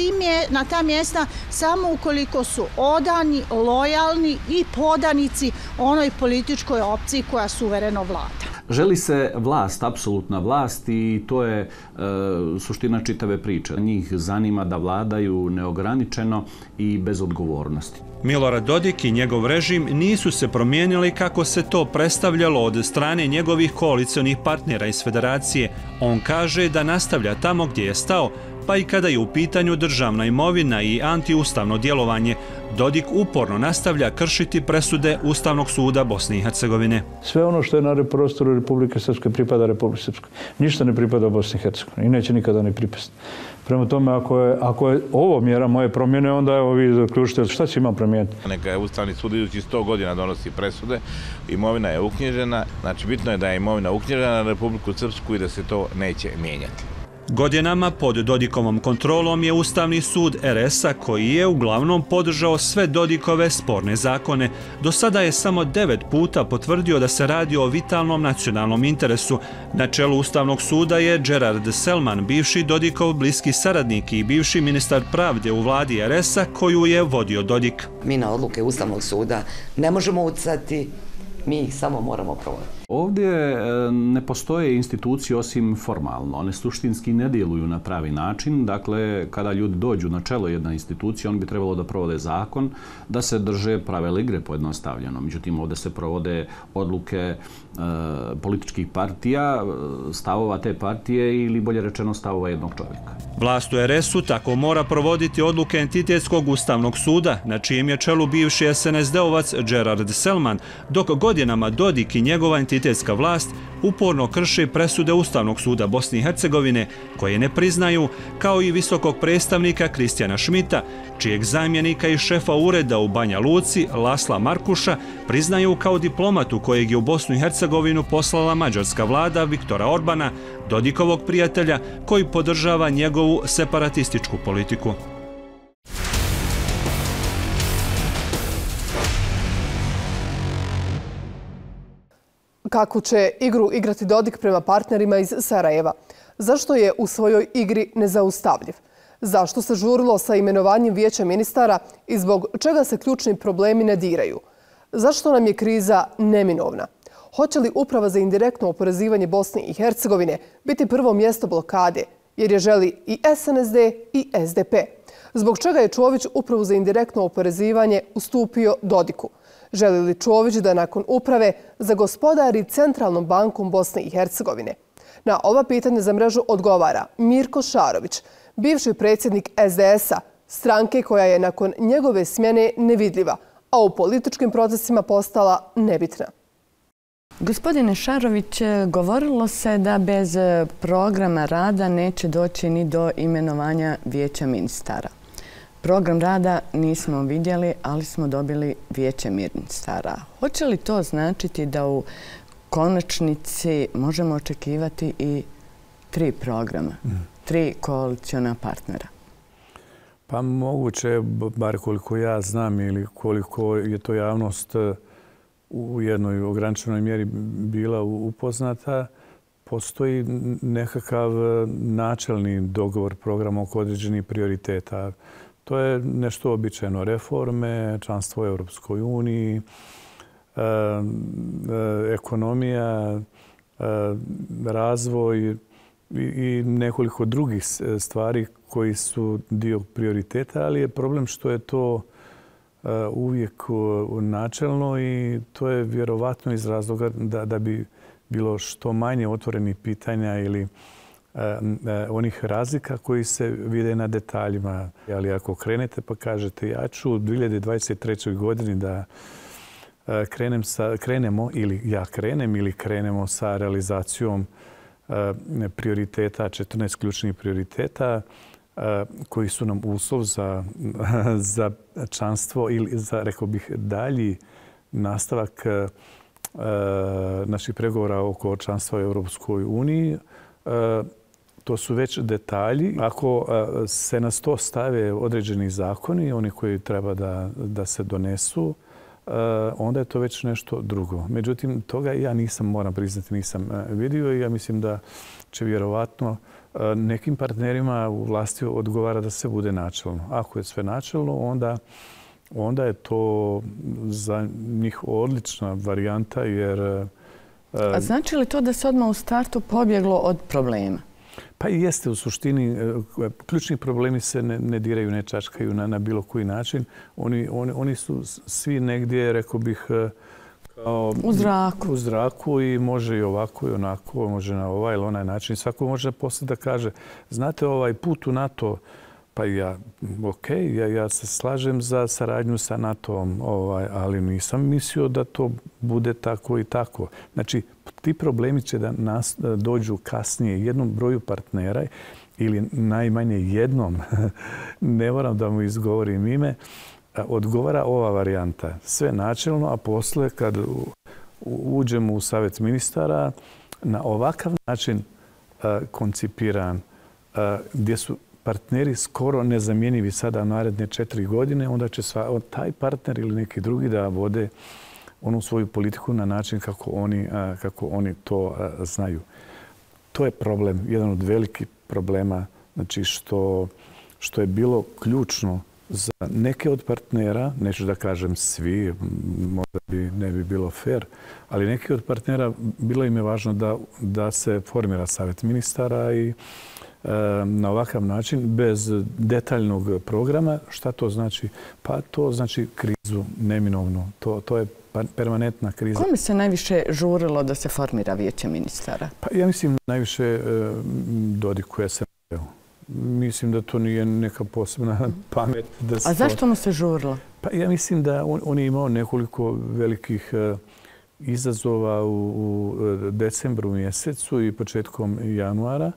na ta mjesta samo ukoliko su odani, lojalni i podanici onoj političkoj opciji koja suvereno vlada. Želi se vlast, apsolutna vlast, i to je suština čitave priče. Njih zanima da vladaju neograničeno i bez odgovornosti. Milorad Dodik i njegov režim nisu se promijenili kako se to predstavljalo od strane njegovih koalicionih partnera iz federacije. On kaže da nastavlja tamo gdje je stao, pa i kada je u pitanju državna imovina i antiustavno djelovanje. Dodik uporno nastavlja kršiti presude Ustavnog suda Bosne i Hercegovine. Sve ono što je na prostoru Republike Srpske pripada Republike Srpskoj. Ništa ne pripada Bosni i Hercegovini i neće nikada ni pripasti. Prema tome, ako je ovo mjera moje promjene, onda evo vi zaključite šta će ima promijeniti. Neka je Ustavni sud idući 100 godina donosi presude, imovina je uknjižena, znači bitno je da je imovina uknjižena na Republiku Srpsku i da se to neće mijenjati. Godinama pod Dodikovom kontrolom je Ustavni sud RS-a, koji je uglavnom podržao sve Dodikove sporne zakone. Do sada je samo 9 puta potvrdio da se radi o vitalnom nacionalnom interesu. Na čelu Ustavnog suda je Gerard Selman, bivši Dodikov bliski saradnik i bivši ministar pravde u vladi RS-a, koju je vodio Dodik. Mi na odluke Ustavnog suda ne možemo utjecati, mi ih samo moramo provoditi. Ovdje ne postoje institucije osim formalno. One suštinski ne djeluju na pravi način. Dakle, kada ljudi dođu na čelo jedne institucije, oni bi trebalo da provode zakon, da se drže pravila igre pojednostavljeno. Međutim, ovdje se provode odluke političkih partija, stavova te partije ili bolje rečeno stavova jednog čovjeka. Vlast u RS-u tako mora provoditi odluke entitetskog Ustavnog suda, na čijem je čelu bivši SNSD-ovac Gerard Selman, dok godinama Dodik i njegova entitetska vlast uporno krše presude Ustavnog suda Bosne i Hercegovine, koje ne priznaju, kao i visokog predstavnika Kristijana Šmita, čijeg zamjenika i šefa ureda u Banja Luci, Lasla Markuša, priznaju kao diplomatu kojeg je u Bosnu i Hercegovinu poslala mađarska vlada Viktora Orbana, Dodikovog prijatelja, koji podržava njegovu separatističku politiku. Kakvu će igru igrati Dodik prema partnerima iz Sarajeva? Zašto je u svojoj igri nezaustavljiv? Zašto se žurilo sa imenovanjem vijeća ministara i zbog čega se ključni problemi ne diraju? Zašto nam je kriza neminovna? Hoće li Uprava za indirektno oporezivanje Bosne i Hercegovine biti prvo mjesto blokade, jer je želi i SNSD i SDP? Zbog čega je Čović Upravu za indirektno oporezivanje ustupio Dodiku? Želi li Čović da nakon uprave zagospodari Centralnom bankom Bosne i Hercegovine? Na ova pitanja za mrežu odgovara Mirko Šarović, bivši predsjednik SDS-a, stranke koja je nakon njegove smjene nevidljiva, a u političkim procesima postala nebitna. Gospodine Šarović, govorilo se da bez programa rada neće doći ni do imenovanja vijeća ministara. Program rada nismo vidjeli, ali smo dobili vijeće ministara. Hoće li to značiti da u konačnici možemo očekivati i 3 programa, 3 koaliciona partnera? Pa moguće, bar koliko ja znam ili koliko je to javnost u jednoj ograničenoj mjeri bila upoznata, postoji nekakav načelni dogovor programa oko određenih prioriteta. To je nešto običajno. Reforme, članstvo u Europskoj uniji, ekonomija, razvoj i nekoliko drugih stvari koji su dio prioriteta, ali je problem što je to uvijek načelno i to je vjerovatno iz razloga da bi bilo što manje otvorenih pitanja ili onih razlika koji se vide na detaljima. Ali ako krenete pa kažete ja ću u 2023. godini da krenemo ili ja krenem ili krenemo sa realizacijom prioriteta, 14 ključnih prioriteta koji su nam uslov za članstvo ili za, rekao bih, dalji nastavak naših pregovora oko članstva u Europskoj uniji. To su već detalji. Ako se na sto stave određeni zakoni, oni koji treba da se donesu, onda je to već nešto drugo. Međutim, toga ja moram priznati, nisam vidio i ja mislim da će vjerovatno nekim partnerima u vlasti odgovara da se bude načelno. Ako je sve načelno, onda je to za njih odlična varijanta jer... A znači li to da se odmah u startu pobjeglo od problema? Pa i jeste u suštini. Ključni problemi se ne diraju, ne čačkaju na bilo koji način. Oni su svi negdje, rekao bih, kao u zraku i može i ovako i onako, može na ovaj ili onaj način. Svako može posle da kaže, znate, ovaj put u NATO, pa ja se slažem za saradnju sa NATO-om, ali nisam mislio da to bude tako i tako. Znači, ti problemi će da dođu kasnije jednom broju partnera ili najmanje jednom, ne moram da mu izgovorim ime, odgovara ova varijanta. Sve načelno, a posle kad uđemo u Savjet ministara, na ovakav način koncipiran, gdje su partneri skoro nezamjenjivi sada naredne 4 godine, onda će taj partner ili neki drugi da vode onu svoju politiku na način kako oni to znaju. To je problem, jedan od velikih problema, znači što je bilo ključno za neke od partnera, neću da kažem svi, možda ne bi bilo fair, ali neki od partnera bilo im je važno da se formira Savjet ministara i na ovakav način, bez detaljnog programa. Šta to znači? Pa to znači krizu neminovno. To je permanentna kriza. Kome se najviše žurilo da se formira Vijeće ministara? Pa ja mislim najviše Dodiku SNS-u. Mislim da to nije neka posebna pamet. A zašto mu se žurilo? Pa ja mislim da on je imao nekoliko velikih izazova u decembru mjesecu i početkom januara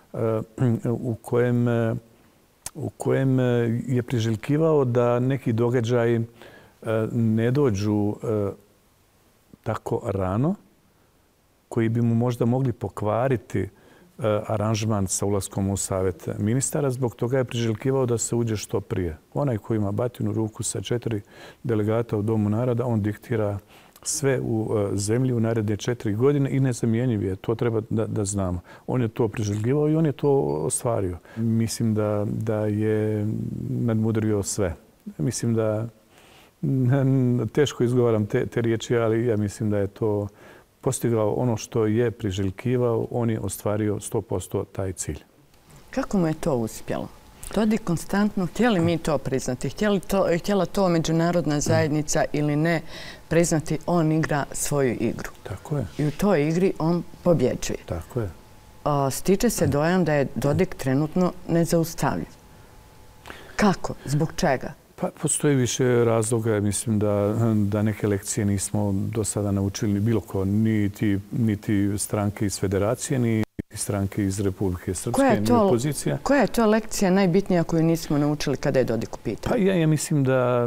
u kojem je priželjkivao da neki događaji ne dođu tako rano, koji bi mu možda mogli pokvariti aranžman sa ulaskom u Savjet ministara. Zbog toga je priželjkivao da se uđe što prije. Onaj koji ima batinu ruku sa 4 delegata u Domu naroda, on diktira sve u zemlji u naredne 4 godine i nezamjenjiv je. To treba da znamo. On je to priželjkivao i on je to ostvario. Mislim da je nadmudrio sve. Mislim da teško izgovaram te riječi, ali ja mislim da je to postigao ono što je priželjkivao. On je ostvario 100% taj cilj. Kako mu je to uspjelo? Dodik konstantno, htjeli mi to priznati, htjela to međunarodna zajednica ili ne priznati, on igra svoju igru. Tako je. I u toj igri on pobjeđuje. Tako je. Stiče se dojam da je Dodik trenutno nezaustavljiv. Kako? Zbog čega? Pa postoji više razloga. Mislim da neke lekcije nismo do sada naučili bilo ko, niti stranke iz Federacije, ni stranke iz Republike Srpske, ni opozicija. Koja je to lekcija najbitnija koju nismo naučili kada je Dodik u pitanju? Pa ja mislim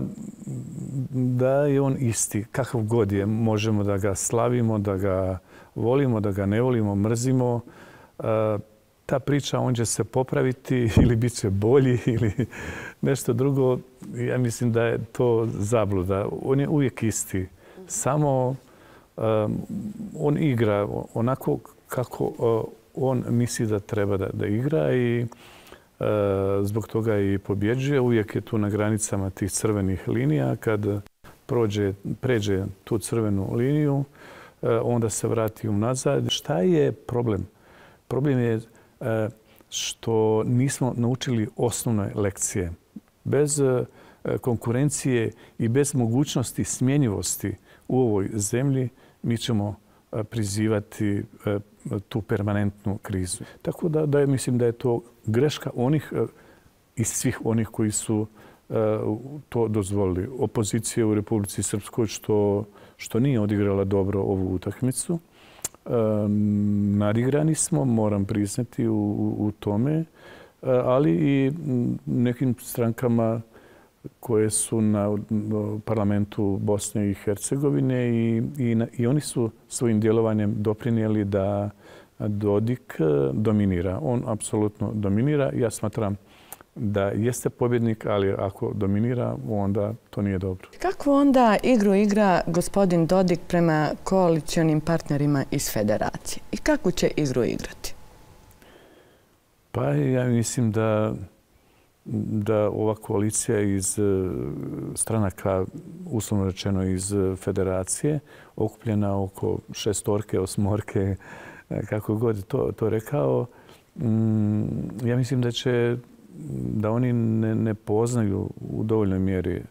da je on isti. Kakav god je, možemo da ga slavimo, da ga volimo, da ga ne volimo, mrzimo. Ta priča, on će se popraviti ili bit će bolji ili nešto drugo. Ja mislim da je to zabluda. On je uvijek isti. Samo on igra onako kako on misli da treba da igra i zbog toga i pobjeđuje. Uvijek je tu na granicama tih crvenih linija. Kad pređe tu crvenu liniju, onda se vrati unazad. Šta je problem? Problem je što nismo naučili osnovne lekcije. Bez konkurencije i bez mogućnosti smjenjivosti u ovoj zemlji mi ćemo prizivati tu permanentnu krizu. Tako da mislim da je to greška onih i svih onih koji su to dozvolili. Opozicija u Republici Srpskoj što nije odigrala dobro ovu utakmicu. Nadigrani smo, moram priznati u tome, ali i nekim strankama koje su na parlamentu Bosne i Hercegovine i oni su svojim djelovanjem doprinijeli da Dodik dominira. On apsolutno dominira. Ja smatram da jeste pobjednik, ali ako dominira, onda to nije dobro. Kako onda igru igra gospodin Dodik prema koalicionim partnerima iz federacije? I kako će igru igrati? Pa ja mislim da ova koalicija iz stranaka, uslovno rečeno iz federacije, okupljena oko 6, 8, kako god to rekao, ja mislim da oni ne poznaju u dovoljnoj mjeri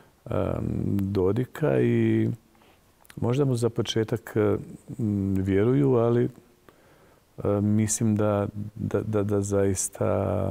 Dodika i možda mu za početak vjeruju, ali mislim da zaista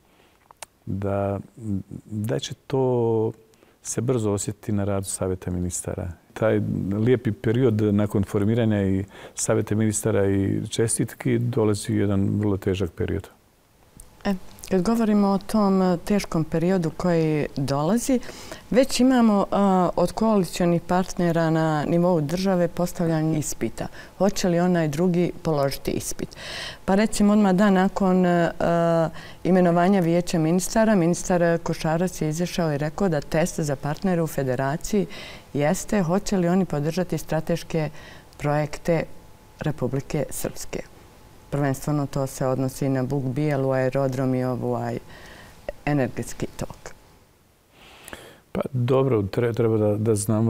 da će to se brzo osjetiti na radu Savjeta ministara. Taj lijepi period nakon formiranja i Savjeta ministara i čestitki dolazi jedan vrlo težak period. Kad govorimo o tom teškom periodu koji dolazi, već imamo od koalicionih partnera na nivou države postavljanje ispita. Hoće li onaj drugi položiti ispit? Pa recimo odmah dan nakon imenovanja vijeća ministara, ministar Košarac je izašao i rekao da test za partnere u federaciji jeste hoće li oni podržati strateške projekte Republike Srpske. Prvenstveno to se odnosi na Buk Bijelu, aerodrom i ovaj energetski tok. Pa dobro, treba da znamo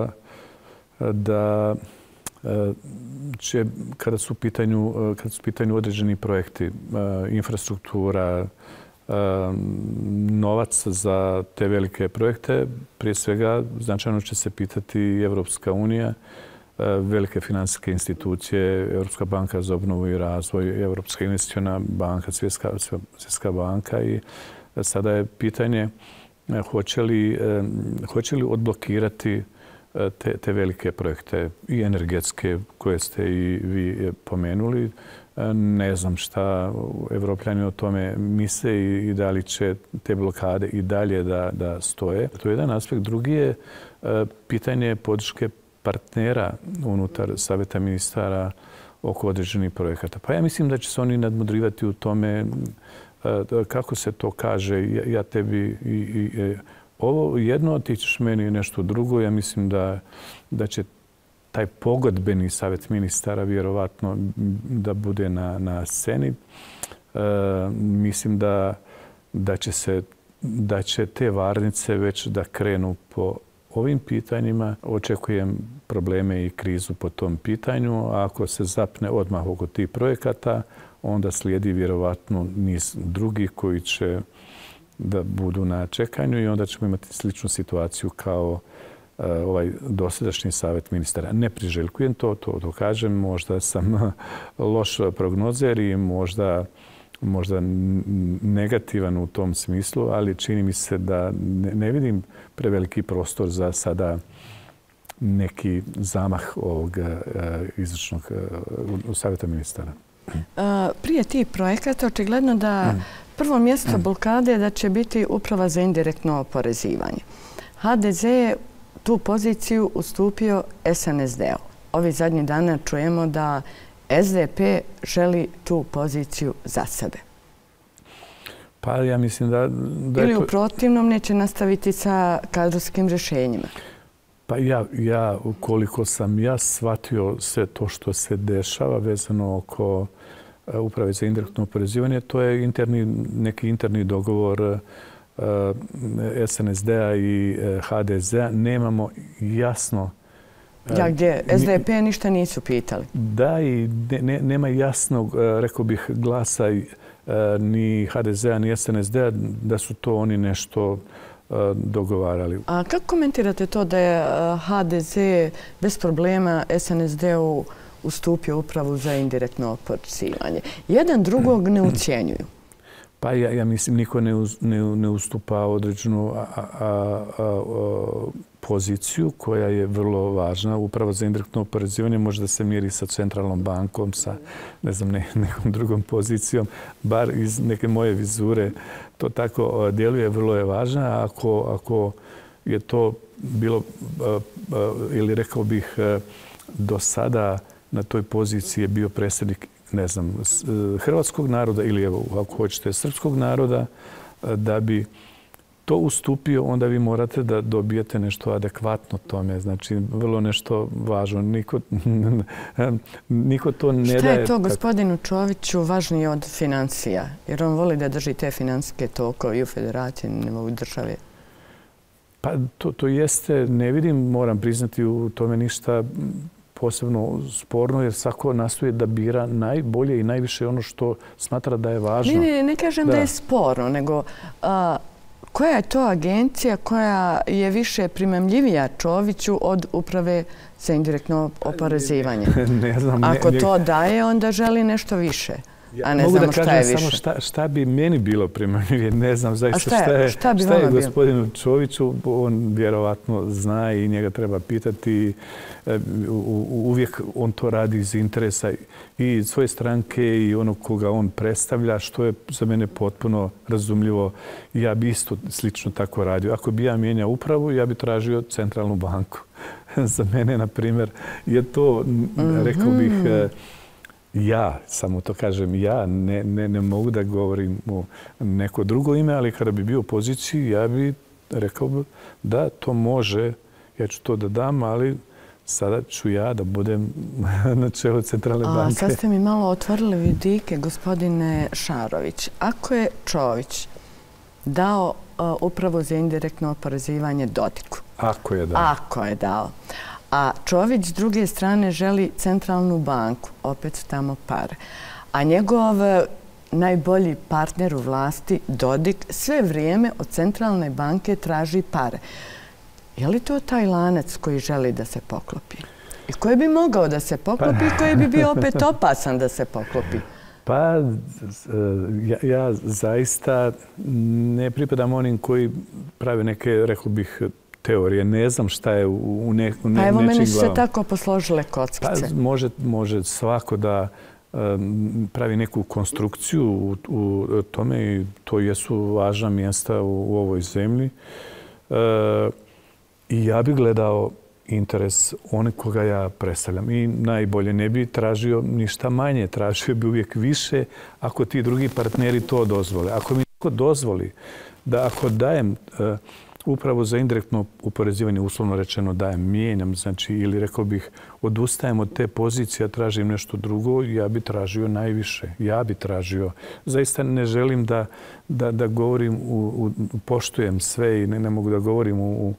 da će, kada su u pitanju određeni projekti, infrastruktura, novac za te velike projekte, prije svega značajno će se pitati Evropska unija, velike finansijske institucije, Europska banka za obnovu i razvoj, Europska investiciona banka, Svjetska banka i sada je pitanje hoće li odblokirati te velike projekte i energetske koje ste i vi pomenuli. Ne znam šta Evropljani o tome misle i da li će te blokade i dalje da stoje. To je jedan aspekt. Drugi je pitanje podrške partnera unutar Savjeta ministara oko određenih projekata. Pa ja mislim da će se oni nadmudrivati u tome kako se to kaže, ja tebi ovo jedno, ti ćeš meni nešto drugo. Ja mislim da će taj pogodbeni Savjet ministara vjerovatno da bude na sceni. Mislim da će te varnice već da krenu po ovim pitanjima. Očekujem probleme i krizu po tom pitanju. A ako se zapne odmah oko tih projekata, onda slijedi vjerovatno niz drugih koji će da budu na čekanju i onda ćemo imati sličnu situaciju kao ovaj dosadašnji Savjet ministara. Ne priželjkujem to kažem. Možda sam loš prognozer i možda negativan u tom smislu, ali čini mi se da ne vidim preveliki prostor za sada neki zamah ovog izvršnog Savjeta ministara. Prije tih projekata očigledno da prvo mjesto blokade da će biti Uprava za indirektno oporezivanje. HDZ je tu poziciju ustupio SNSD-u. Ovih zadnjih dana čujemo da SDP želi tu poziciju za sebe. Pa ja mislim da ili u protivnom neće nastaviti sa kadrovskim rješenjima. Pa ja, ukoliko sam ja shvatio sve to što se dešava vezano oko Uprave za indirektno oporezivanje, to je neki interni dogovor SNSD-a i HDZ-a. Nemamo jasno... Gdje SDP ništa nisu pitali. Da, i nema jasnog, rekao bih, glasa ni HDZ-a ni SNSD-a da su to oni nešto dogovarali. A kako komentirate to da je HDZ bez problema SNSD-u ustupio Upravu za indirektno oporezivanje? Jedan drugog ne ucijenjuju. Pa ja mislim niko ne ustupa određenu poziciju koja je vrlo važna. Uprava za indirektno oporezivanje može da se mjeri sa centralnom bankom, sa nekom drugom pozicijom. Bar iz neke moje vizure to tako djeluje, vrlo je važna. Ako je to bilo, ili rekao bih, do sada na toj poziciji je bio predsjednik, ne znam, hrvatskog naroda ili, evo, ako hoćete, srpskog naroda, da bi to ustupio, onda vi morate da dobijete nešto adekvatno tome. Znači, vrlo nešto važno. Niko to ne daje... Šta je to gospodinu Čoviću važnije od financija? Jer on voli da drži te financijske tokove i u federaciji, nema u državi. Pa to jeste, ne vidim, moram priznati, u tome ništa posebno sporno, jer svako nastoji da bira najbolje i najviše ono što smatra da je važno. Ne kažem da je sporno, nego koja je to agencija koja je više primamljivija Čoviću od Uprave za indirektno oporezivanje? Ne znam. Ako to daje, onda želi nešto više. A ne znamo šta je više. Mogu da kažem samo šta bi meni bilo primamljivije. Ne znam zaista šta je gospodinu Čoviću. On vjerovatno zna i njega treba pitati. Uvijek on to radi iz interesa i svoje stranke i onog koga on predstavlja, što je za mene potpuno razumljivo. Ja bi isto slično tako radio. Ako bi ja mijenjao upravu, ja bi tražio centralnu banku. Za mene, na primjer, je to, rekao bih, ja, samo to kažem ja, ne mogu da govorim u neko drugo ime, ali kada bi bio u poziciji, ja bi rekao da to može, ja ću to da dam, ali sada ću ja da budem na čelu centralne banke. Sad ste mi malo otvorili vidike, gospodine Šarović. Ako je Čović dao Upravu za indirektno oporezivanje Dodiku? Ako je dao. Ako je dao. A Čović s druge strane želi centralnu banku, opet tamo pare. A njegov najbolji partner u vlasti, Dodik, sve vrijeme od centralne banke traži pare. Je li to taj lanac koji želi da se poklopi? I koji bi mogao da se poklopi i koji bi bio opet opasan da se poklopi? Pa ja zaista ne pripadam onim koji prave neke, rekao bih, teorije. Ne znam šta je u nečim glavama. Pa evo, meni su se tako posložile kockice. Može svako da pravi neku konstrukciju u tome i to jesu važna mjesta u ovoj zemlji. I ja bih gledao interes onih koga ja predstavljam. I najbolje ne bi tražio ništa manje. Tražio bi uvijek više ako ti drugi partneri to dozvole. Ako mi neko dozvoli da ako dajem Upravo za indirektno oporezivanje, uslovno rečeno, dajem, mijenjam, znači, ili rekao bih, odustajem od te pozicije, tražim nešto drugo, ja bi tražio najviše. Ja bi tražio. Zaista ne želim da govorim, poštujem sve i ne mogu da govorim u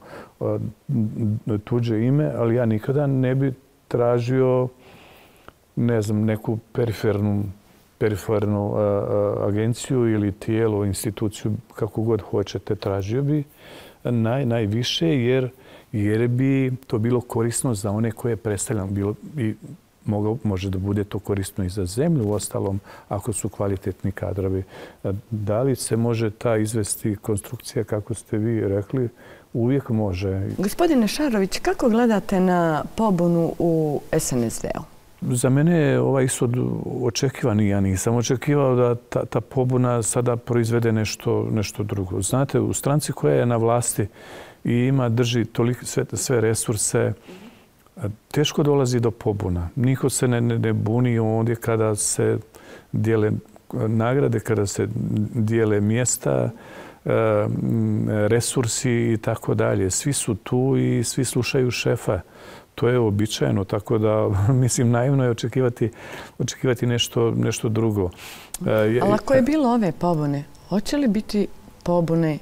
tuđe ime, ali ja nikada ne bi tražio, ne znam, neku perifernu agenciju ili tijelo, instituciju, kako god hoćete, tražio bi najviše, jer bi to bilo korisno za one koje predstavljam. Može da bude to korisno i za zemlju, u ostalom, ako su kvalitetni kadrovi. Da li se može ta izvesti konstrukcija, kako ste vi rekli? Uvijek može. Gospodine Šarović, kako gledate na pobunu u SNSD-u? Za mene je ovaj ishod očekivan i ja nisam očekivao da ta pobuna sada proizvede nešto drugo. Znate, u stranci koja je na vlasti i drži sve resurse, teško dolazi do pobuna. Niko se ne buni ovdje kada se dijele nagrade, kada se dijele mjesta. resursi i tako dalje. Svi su tu i svi slušaju šefa. To je običajno, tako da mislim naivno je očekivati nešto drugo. Ali ako je bilo ove pobune, hoće li biti pobune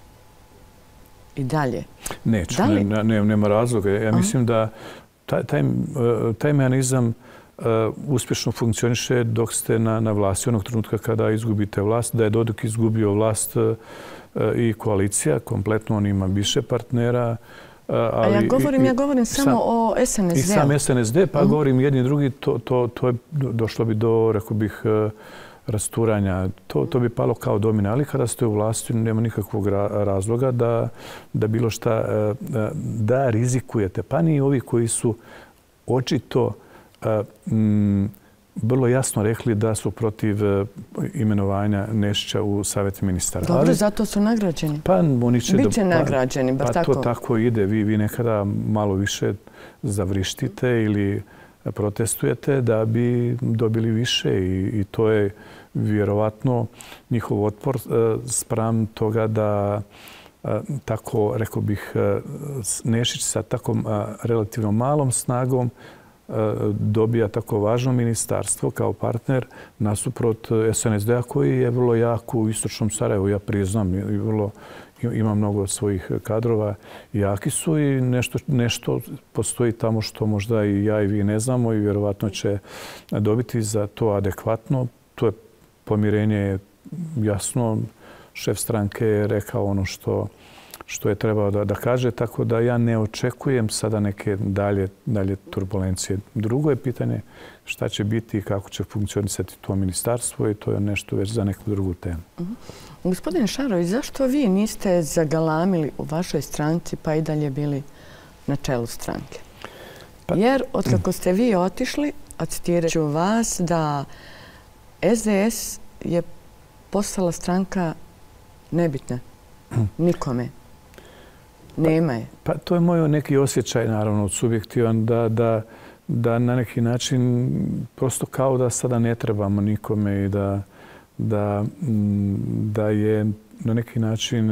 i dalje? Neće, nema razloga. Ja mislim da taj mehanizam uspješno funkcioniše dok ste na vlasti. Onog trenutka kada izgubite vlast, da je Dodik izgubio vlast i koalicija, kompletno on ima više partnera. A ja govorim samo o SNSD-u. I sam SNSD, pa govorim jedni i drugi, to je došlo bi do, rekao bih, rasturanja. To bi palo kao domino. Ali kada ste u vlasti, nema nikakvog razloga da bilo šta da rizikujete. Pa ni ovi koji su očito vrlo jasno rekli da su protiv imenovanja Nešića u Savjet ministara. Dobro, zato su nagrađeni. Pa oni će biće nagrađeni, bar tako. Pa to tako ide. Vi nekada malo više zavrištite ili protestujete da bi dobili više i to je vjerovatno njihov otpor spram toga da tako, rekao bih, Nešić sa takom relativno malom snagom dobija tako važno ministarstvo kao partner nasuprot SNSD-a koji je vrlo jak u istočnom Sarajevu. Ja priznam, ima mnogo svojih kadrova. Jaki su i nešto postoji tamo što možda i ja i vi ne znamo i vjerovatno će dobiti za to adekvatno. To je pomirenje jasno. Šef stranke je rekao ono što je trebao da kaže, tako da ja ne očekujem sada neke dalje turbulencije. Drugo je pitanje šta će biti i kako će funkcionisati to ministarstvo i to je nešto već za neku drugu temu. Gospodine Šarović, zašto vi niste zagalamili u vašoj stranci pa i dalje bili na čelu stranke? Jer otkako ste vi otišli, a citirat ću vas, da SDS je postala stranka nebitna nikome. Nema je. Pa to je moj neki osjećaj, naravno, subjektivan, da na neki način prosto kao da sada ne trebamo nikome i da je na neki način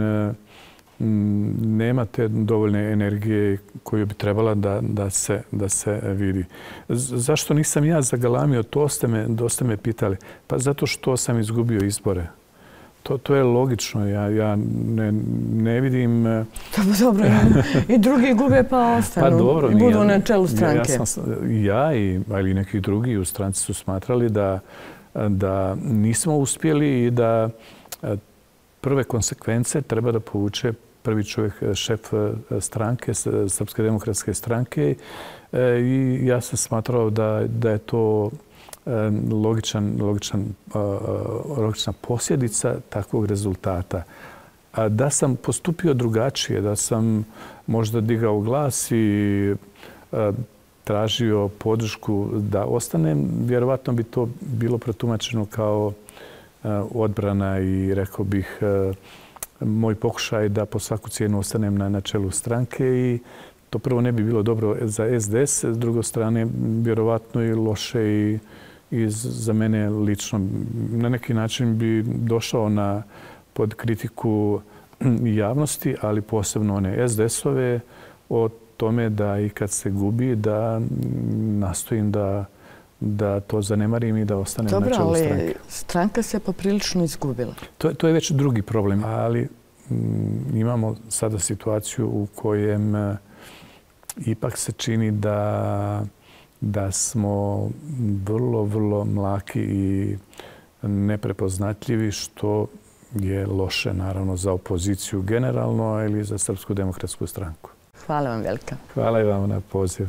nema te dovoljne energije koju bi trebala da se vidi. Zašto nisam ja zagalamio? Dosta me pitali. Pa zato što sam izgubio izbore. To je logično. Ja ne vidim... Dobro, i drugi gube pa ostanu i budu na čelu stranke. Ali i neki drugi u stranci su smatrali da nismo uspjeli i da prve konsekvence treba da povuče prvi čovjek, šef stranke, Srpske demokratske stranke. I ja sam smatrao da je to logična posljedica takvog rezultata. Da sam postupio drugačije, da sam možda digao glas i tražio podršku da ostanem, vjerovatno bi to bilo protumačeno kao odbrana i rekao bih moj pokušaj da po svaku cijenu ostanem na čelu stranke i to prvo ne bi bilo dobro za SDS, s druge strane vjerovatno i loše i za mene lično. Na neki način bi došao pod kritiku javnosti, ali posebno one SDS-ove o tome da i kad se gubi da nastojim da to zanemarim i da ostanem na čelu stranke. Dobro, ali stranka se poprilično izgubila. To je već drugi problem, ali imamo sada situaciju u kojem ipak se čini da smo vrlo, vrlo mlaki i neprepoznatljivi, što je loše, naravno, za opoziciju generalno ili za Srpsku demokratsku stranku. Hvala vam velika. Hvala i vam na pozivu.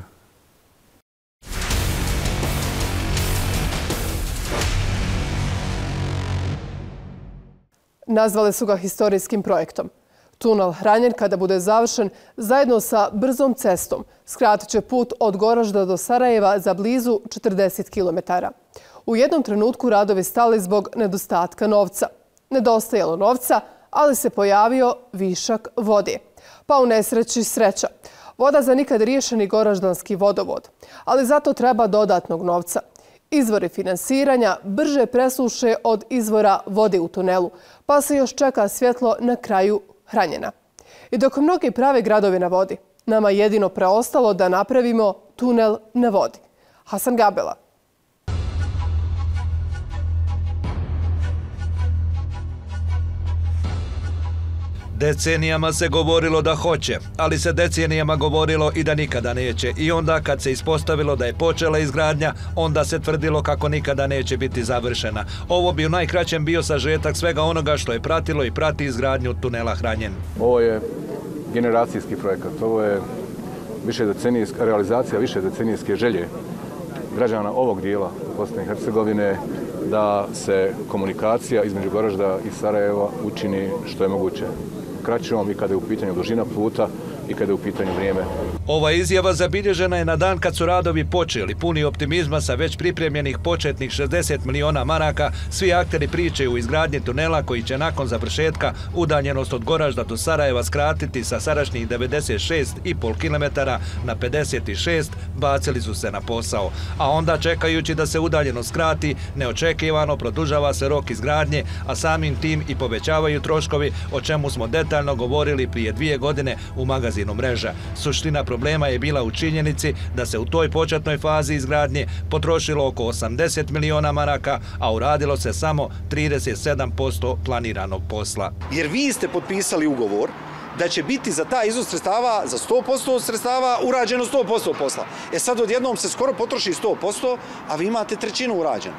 Nazvale su ga historijskim projektom. Tunel Hranjen, kada bude završen, zajedno sa brzom cestom, skratit će put od Goražda do Sarajeva za blizu 40 km. U jednom trenutku radovi stali zbog nedostatka novca. Nedostajalo novca, ali se pojavio višak vode. Pa u nesreći sreća. Voda za nikad riješeni goraždanski vodovod. Ali zato treba dodatnog novca. Izvori finansiranja brže presuše od izvora vode u tunelu, pa se još čeka svjetlo na kraju Hranjena. I dok mnogi prave gradove na vodi, nama je jedino preostalo da napravimo tunel na vodi. Hasan Gabela. Decenijama se govorilo da hoće, ali se decenijama govorilo i da nikada neće. I onda kad se ispostavilo da je počela izgradnja, onda se tvrdilo kako nikada neće biti završena. Ovo bi u najkraćem bio sažetak svega onoga što je pratilo i prati izgradnju tunela Hranjen. Ovo je generacijski projekat, ovo je realizacija višedecenijske želje građana ovog dijela Bosne i Hercegovine da se komunikacija između Goražda i Sarajeva učini što je moguće kraćom i kada je u pitanju dužina puta i kada je u pitanju vrijeme. Ova izjava zabilježena je na dan kad su radovi počeli, puni optimizma sa već pripremljenih početnih 60 miliona maraka. Svi akteri pričaju u izgradnji tunela koji će nakon završetka udaljenost od Goražda do Sarajeva skratiti sa sadašnjih 96,5 km na 56, bacili su se na posao. A onda, čekajući da se udaljenost skrati, neočekivano produžava se rok izgradnje, a samim tim i povećavaju troškovi, o čemu smo detaljno govorili prije 2 godine u magazinu Mreža. Suština problema je bila u činjenici da se u toj početnoj fazi izgradnje potrošilo oko 80 miliona maraka, a uradilo se samo 37% planiranog posla. Jer vi ste potpisali ugovor da će biti za taj iznos sredstava, za 100% sredstava urađeno 100% posla. Sad odjednom se skoro potroši 100%, a vi imate trećinu urađenu.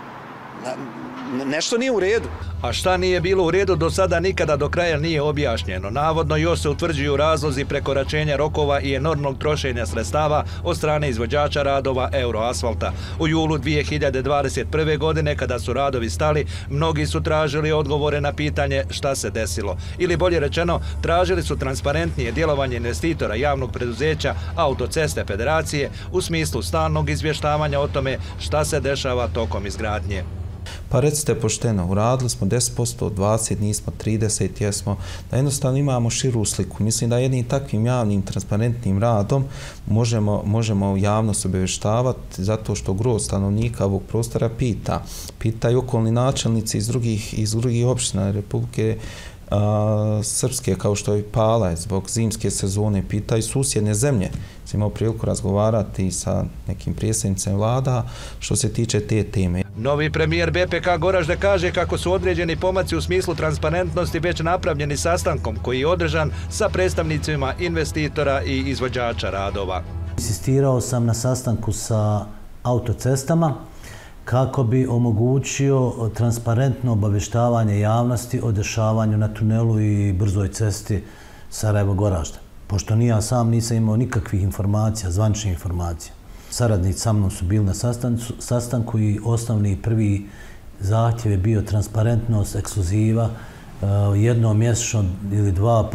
Nešto nije u redu. A šta nije bilo u redu do sada nikada do kraja nije objašnjeno. Navodno još se utvrđuju razlozi prekoračenja rokova i enormnog trošenja sredstava od strane izvođača radova Euroasfalta. U julu 2021. godine, kada su radovi stali, mnogi su tražili odgovore na pitanje šta se desilo. Ili bolje rečeno, tražili su transparentnije djelovanje investitora javnog preduzeća Autoceste Federacije u smislu stalnog izvještavanja o tome šta se dešava tokom izgradnje. Pa recite pošteno, uradili smo 10%, 20%, nismo 30%, jesmo, da jednostavno imamo širu sliku. Mislim da jednim takvim javnim, transparentnim radom možemo javnost obavještavati zato što gro stanovnika ovog prostora pitaju okolni načelnici iz drugih opština Republike Srpske, kao što je Pala, zbog zimske sezone, pitaju susjedne zemlje. Sam imao priliku razgovarati sa nekim predsjednicima vlada što se tiče te teme. Novi premijer BPK Goražde kaže kako su određeni pomaci u smislu transparentnosti već napravljeni sastankom koji je održan sa predstavnicima investitora i izvođača radova. Insistirao sam na sastanku sa autocestama kako bi omogućio transparentno obavještavanje javnosti o dešavanju na tunelu i brzoj cesti Sarajevo-Goražde. Pošto ja sam nisam imao nikakvih informacija, zvaničnih informacija. Saradnici sa mnom su bili na sastanku i osnovni i prvi zahtjev je bio transparentnost, ekskluziva, jednomjesečno ili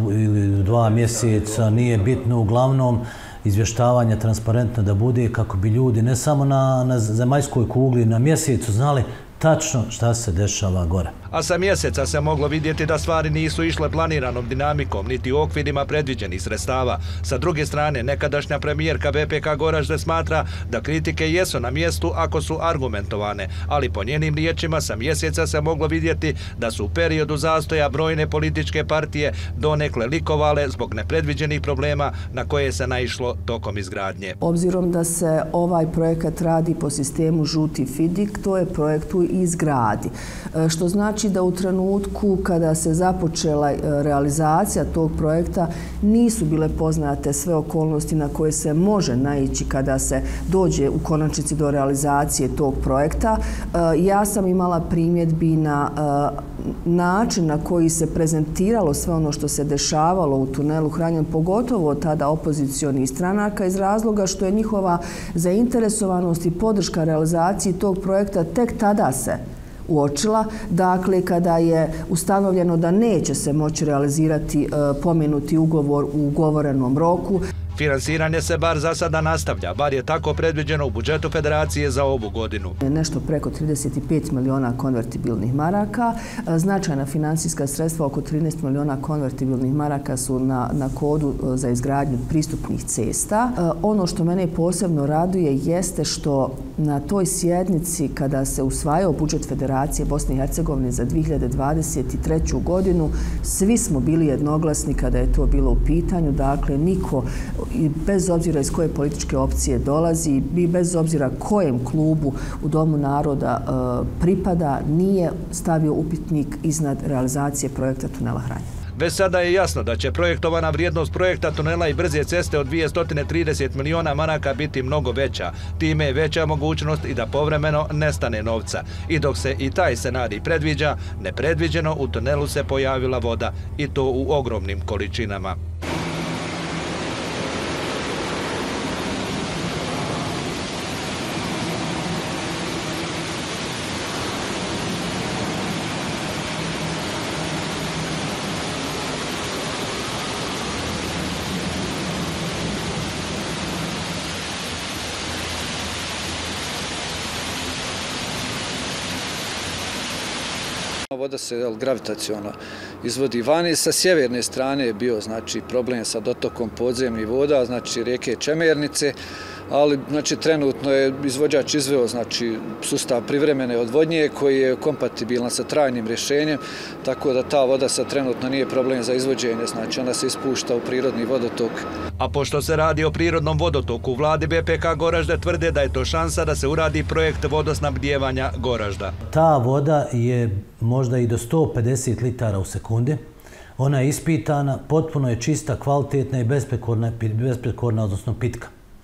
2 mjeseca, nije bitno, uglavnom izvještavanje transparentno da bude kako bi ljudi ne samo na zemaljskoj kugli, na mjesecu znali tačno šta se dešava gore. A sa mjeseca se moglo vidjeti da stvari nisu išle planiranom dinamikom, niti u okvirima predviđenih sredstava. Sa druge strane, nekadašnja premijerka BPK Goražde smatra da kritike jesu na mjestu ako su argumentovane, ali po njenim riječima sa mjeseca se moglo vidjeti da su u periodu zastoja brojne političke partije donekle likovale zbog nepredviđenih problema na koje se naišlo tokom izgradnje. Obzirom da se ovaj projekat radi po sistemu žuti fidik, to je projekt u izgradi, što znači da u trenutku kada se započela realizacija tog projekta nisu bile poznate sve okolnosti na koje se može naići kada se dođe u konačnici do realizacije tog projekta. Ja sam imala primjedbi na način na koji se prezentiralo sve ono što se dešavalo u tunelu Hranjen, pogotovo tada opozicionih stranaka, iz razloga što je njihova zainteresovanost i podrška realizaciji tog projekta tek tada se uočila. Dakle, kada je ustanovljeno da neće se moći realizirati pomenuti ugovor u ugovorenom roku. Finansiranje se bar za sada nastavlja, bar je tako predviđeno u budžetu Federacije za ovu godinu. Nešto preko 35 miliona konvertibilnih maraka. Značajna finansijska sredstva, oko 13 miliona konvertibilnih maraka su na kodu za izgradnju pristupnih cesta. Ono što mene posebno raduje jeste što na toj sjednici kada se usvajao budžet Federacije Bosne i Hercegovine za 2023. godinu, svi smo bili jednoglasni kada je to bilo u pitanju. Dakle, niko, bez obzira iz koje političke opcije dolazi i bez obzira kojem klubu u Domu naroda pripada, nije stavio upitnik iznad realizacije projekta tunela Hranja. Već sada je jasno da će projektovana vrijednost projekta tunela i brze ceste od 230 miliona maraka biti mnogo veća. Time je veća mogućnost i da povremeno nestane novca. I dok se i taj scenarij predviđa, nepredviđeno u tunelu se pojavila voda i to u ogromnim količinama. Voda se gravitaciono izvodi vani. Sa sjeverne strane je bio problem sa dotokom podzemnih voda, rijeke Čemernice, ali trenutno je izvođač izveo sustav privremene odvodnje koji je kompatibilan sa trajnim rješenjem, tako da ta voda sad trenutno nije problem za izvođenje, ona se ispušta u prirodni vodotok. A pošto se radi o prirodnom vodotoku, vladi BPK Goražde tvrde da je to šansa da se uradi projekt vodosnabdijevanja Goražda. Ta voda je možda i do 150 litara u sekundi. Ona je ispitana, potpuno je čista, kvalitetna i besprekorna, odnosno pitka.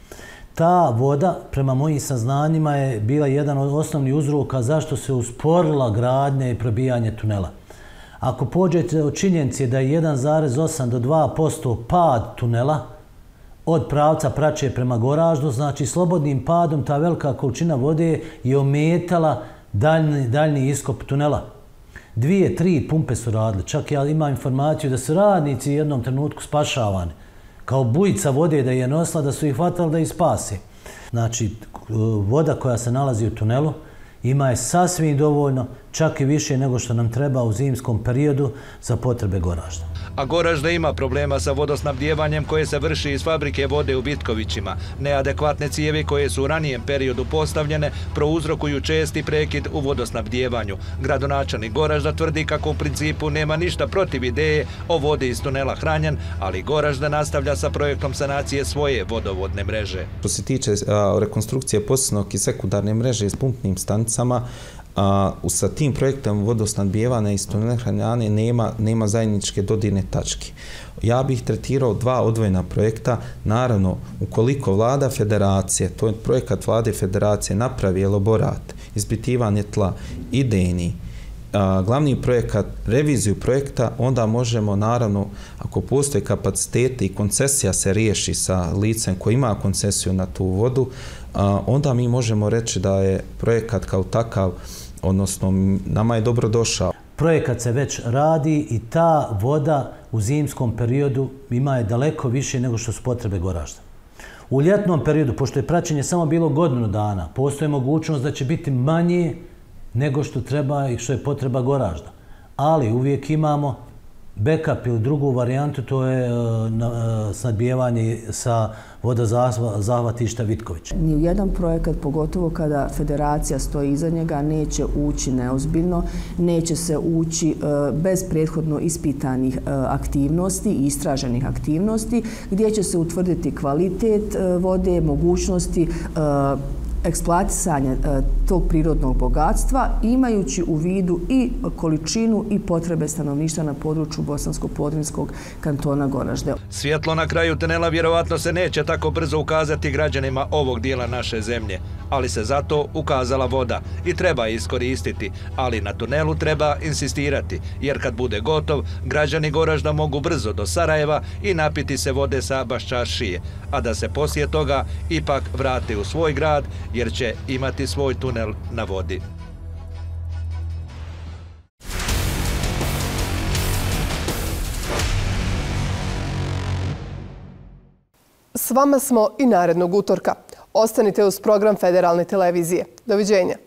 Ta voda, prema mojim saznanjima, je bila jedan od osnovnih uzroka zašto se usporila gradnja i probijanje tunela. Ako pođete od činjenice da je 1,8 do 2% pad tunela od pravca Pračje prema Goraždu, znači slobodnim padom ta velika količina vode je ometala daljni iskop tunela. 2-3 pumpe su radile, čak ja imam informaciju da su radnici u jednom trenutku spašavani. Kao bujica vode da je nosila, da su ih hvatali da ih spase. Znači, voda koja se nalazi u tunelu ima je sasvim dovoljno, čak i više nego što nam treba u zimskom periodu za potrebe Goražda. A Goražda ima problema sa vodosnabdjevanjem koje se vrši iz fabrike vode u Vitkovićima. Neadekvatne cijevi koje su u ranijem periodu postavljene prouzrokuju česti prekid u vodosnabdjevanju. Gradonačelnik Goražda tvrdi kako u principu nema ništa protiv ideje o vodi iz tunela Hranjan, ali Goražda nastavlja sa projektom sanacije svoje vodovodne mreže. Što se tiče rekonstrukcije posebnog i sekundarne mreže s pumpnim stanicama, sa tim projektom vodosnabdijevanja iz tunela Hranjane nema zajedničke dodirne tačke. Ja bih tretirao dva odvojena projekta. Naravno, ukoliko vlada federacije, to je projekat vlade federacije, napravi elaborat, ispitivanje tla, idejni, glavni projekat, reviziju projekta, onda možemo, naravno, ako postoje kapacitete i koncesija se riješi sa licem koji ima koncesiju na tu vodu, onda mi možemo reći da je projekat kao takav, odnosno nama je dobro došao. Projekat se već radi i ta voda u zimskom periodu ima je daleko više nego što su potrebe Goražda. U ljetnom periodu, pošto je praćenje samo bilo godinu dana, postoji mogućnost da će biti manje nego što treba i što je potreba Goražda. Ali uvijek imamo backup ili drugu varijantu, to je snabdijevanje sa vodozahvatišta Vitkovića. Ni u jedan projekat, pogotovo kada federacija stoji iza njega, neće ući neozbiljno, neće se ući bez prethodno ispitanih aktivnosti i istraženih aktivnosti, gdje će se utvrditi kvalitet vode, mogućnosti eksploatisanja tog prirodnog bogatstva, imajući u vidu i količinu i potrebe stanovništva na području Bosansko-Podrinjskog kantona Goražde. Svjetlo na kraju tunela vjerovatno se neće tako brzo ukazati građanima ovog dijela naše zemlje, ali se zato ukazala voda i treba iskoristiti, ali na tunelu treba insistirati, jer kad bude gotov, građani Goražda mogu brzo do Sarajeva i napiti se vode sa Baščaršije, a da se poslije toga ipak vrate u svoj grad, jer će imati svoj tunel na vodi. S vama smo i narednog utorka. Ostanite uz program Federalne televizije. Doviđenja.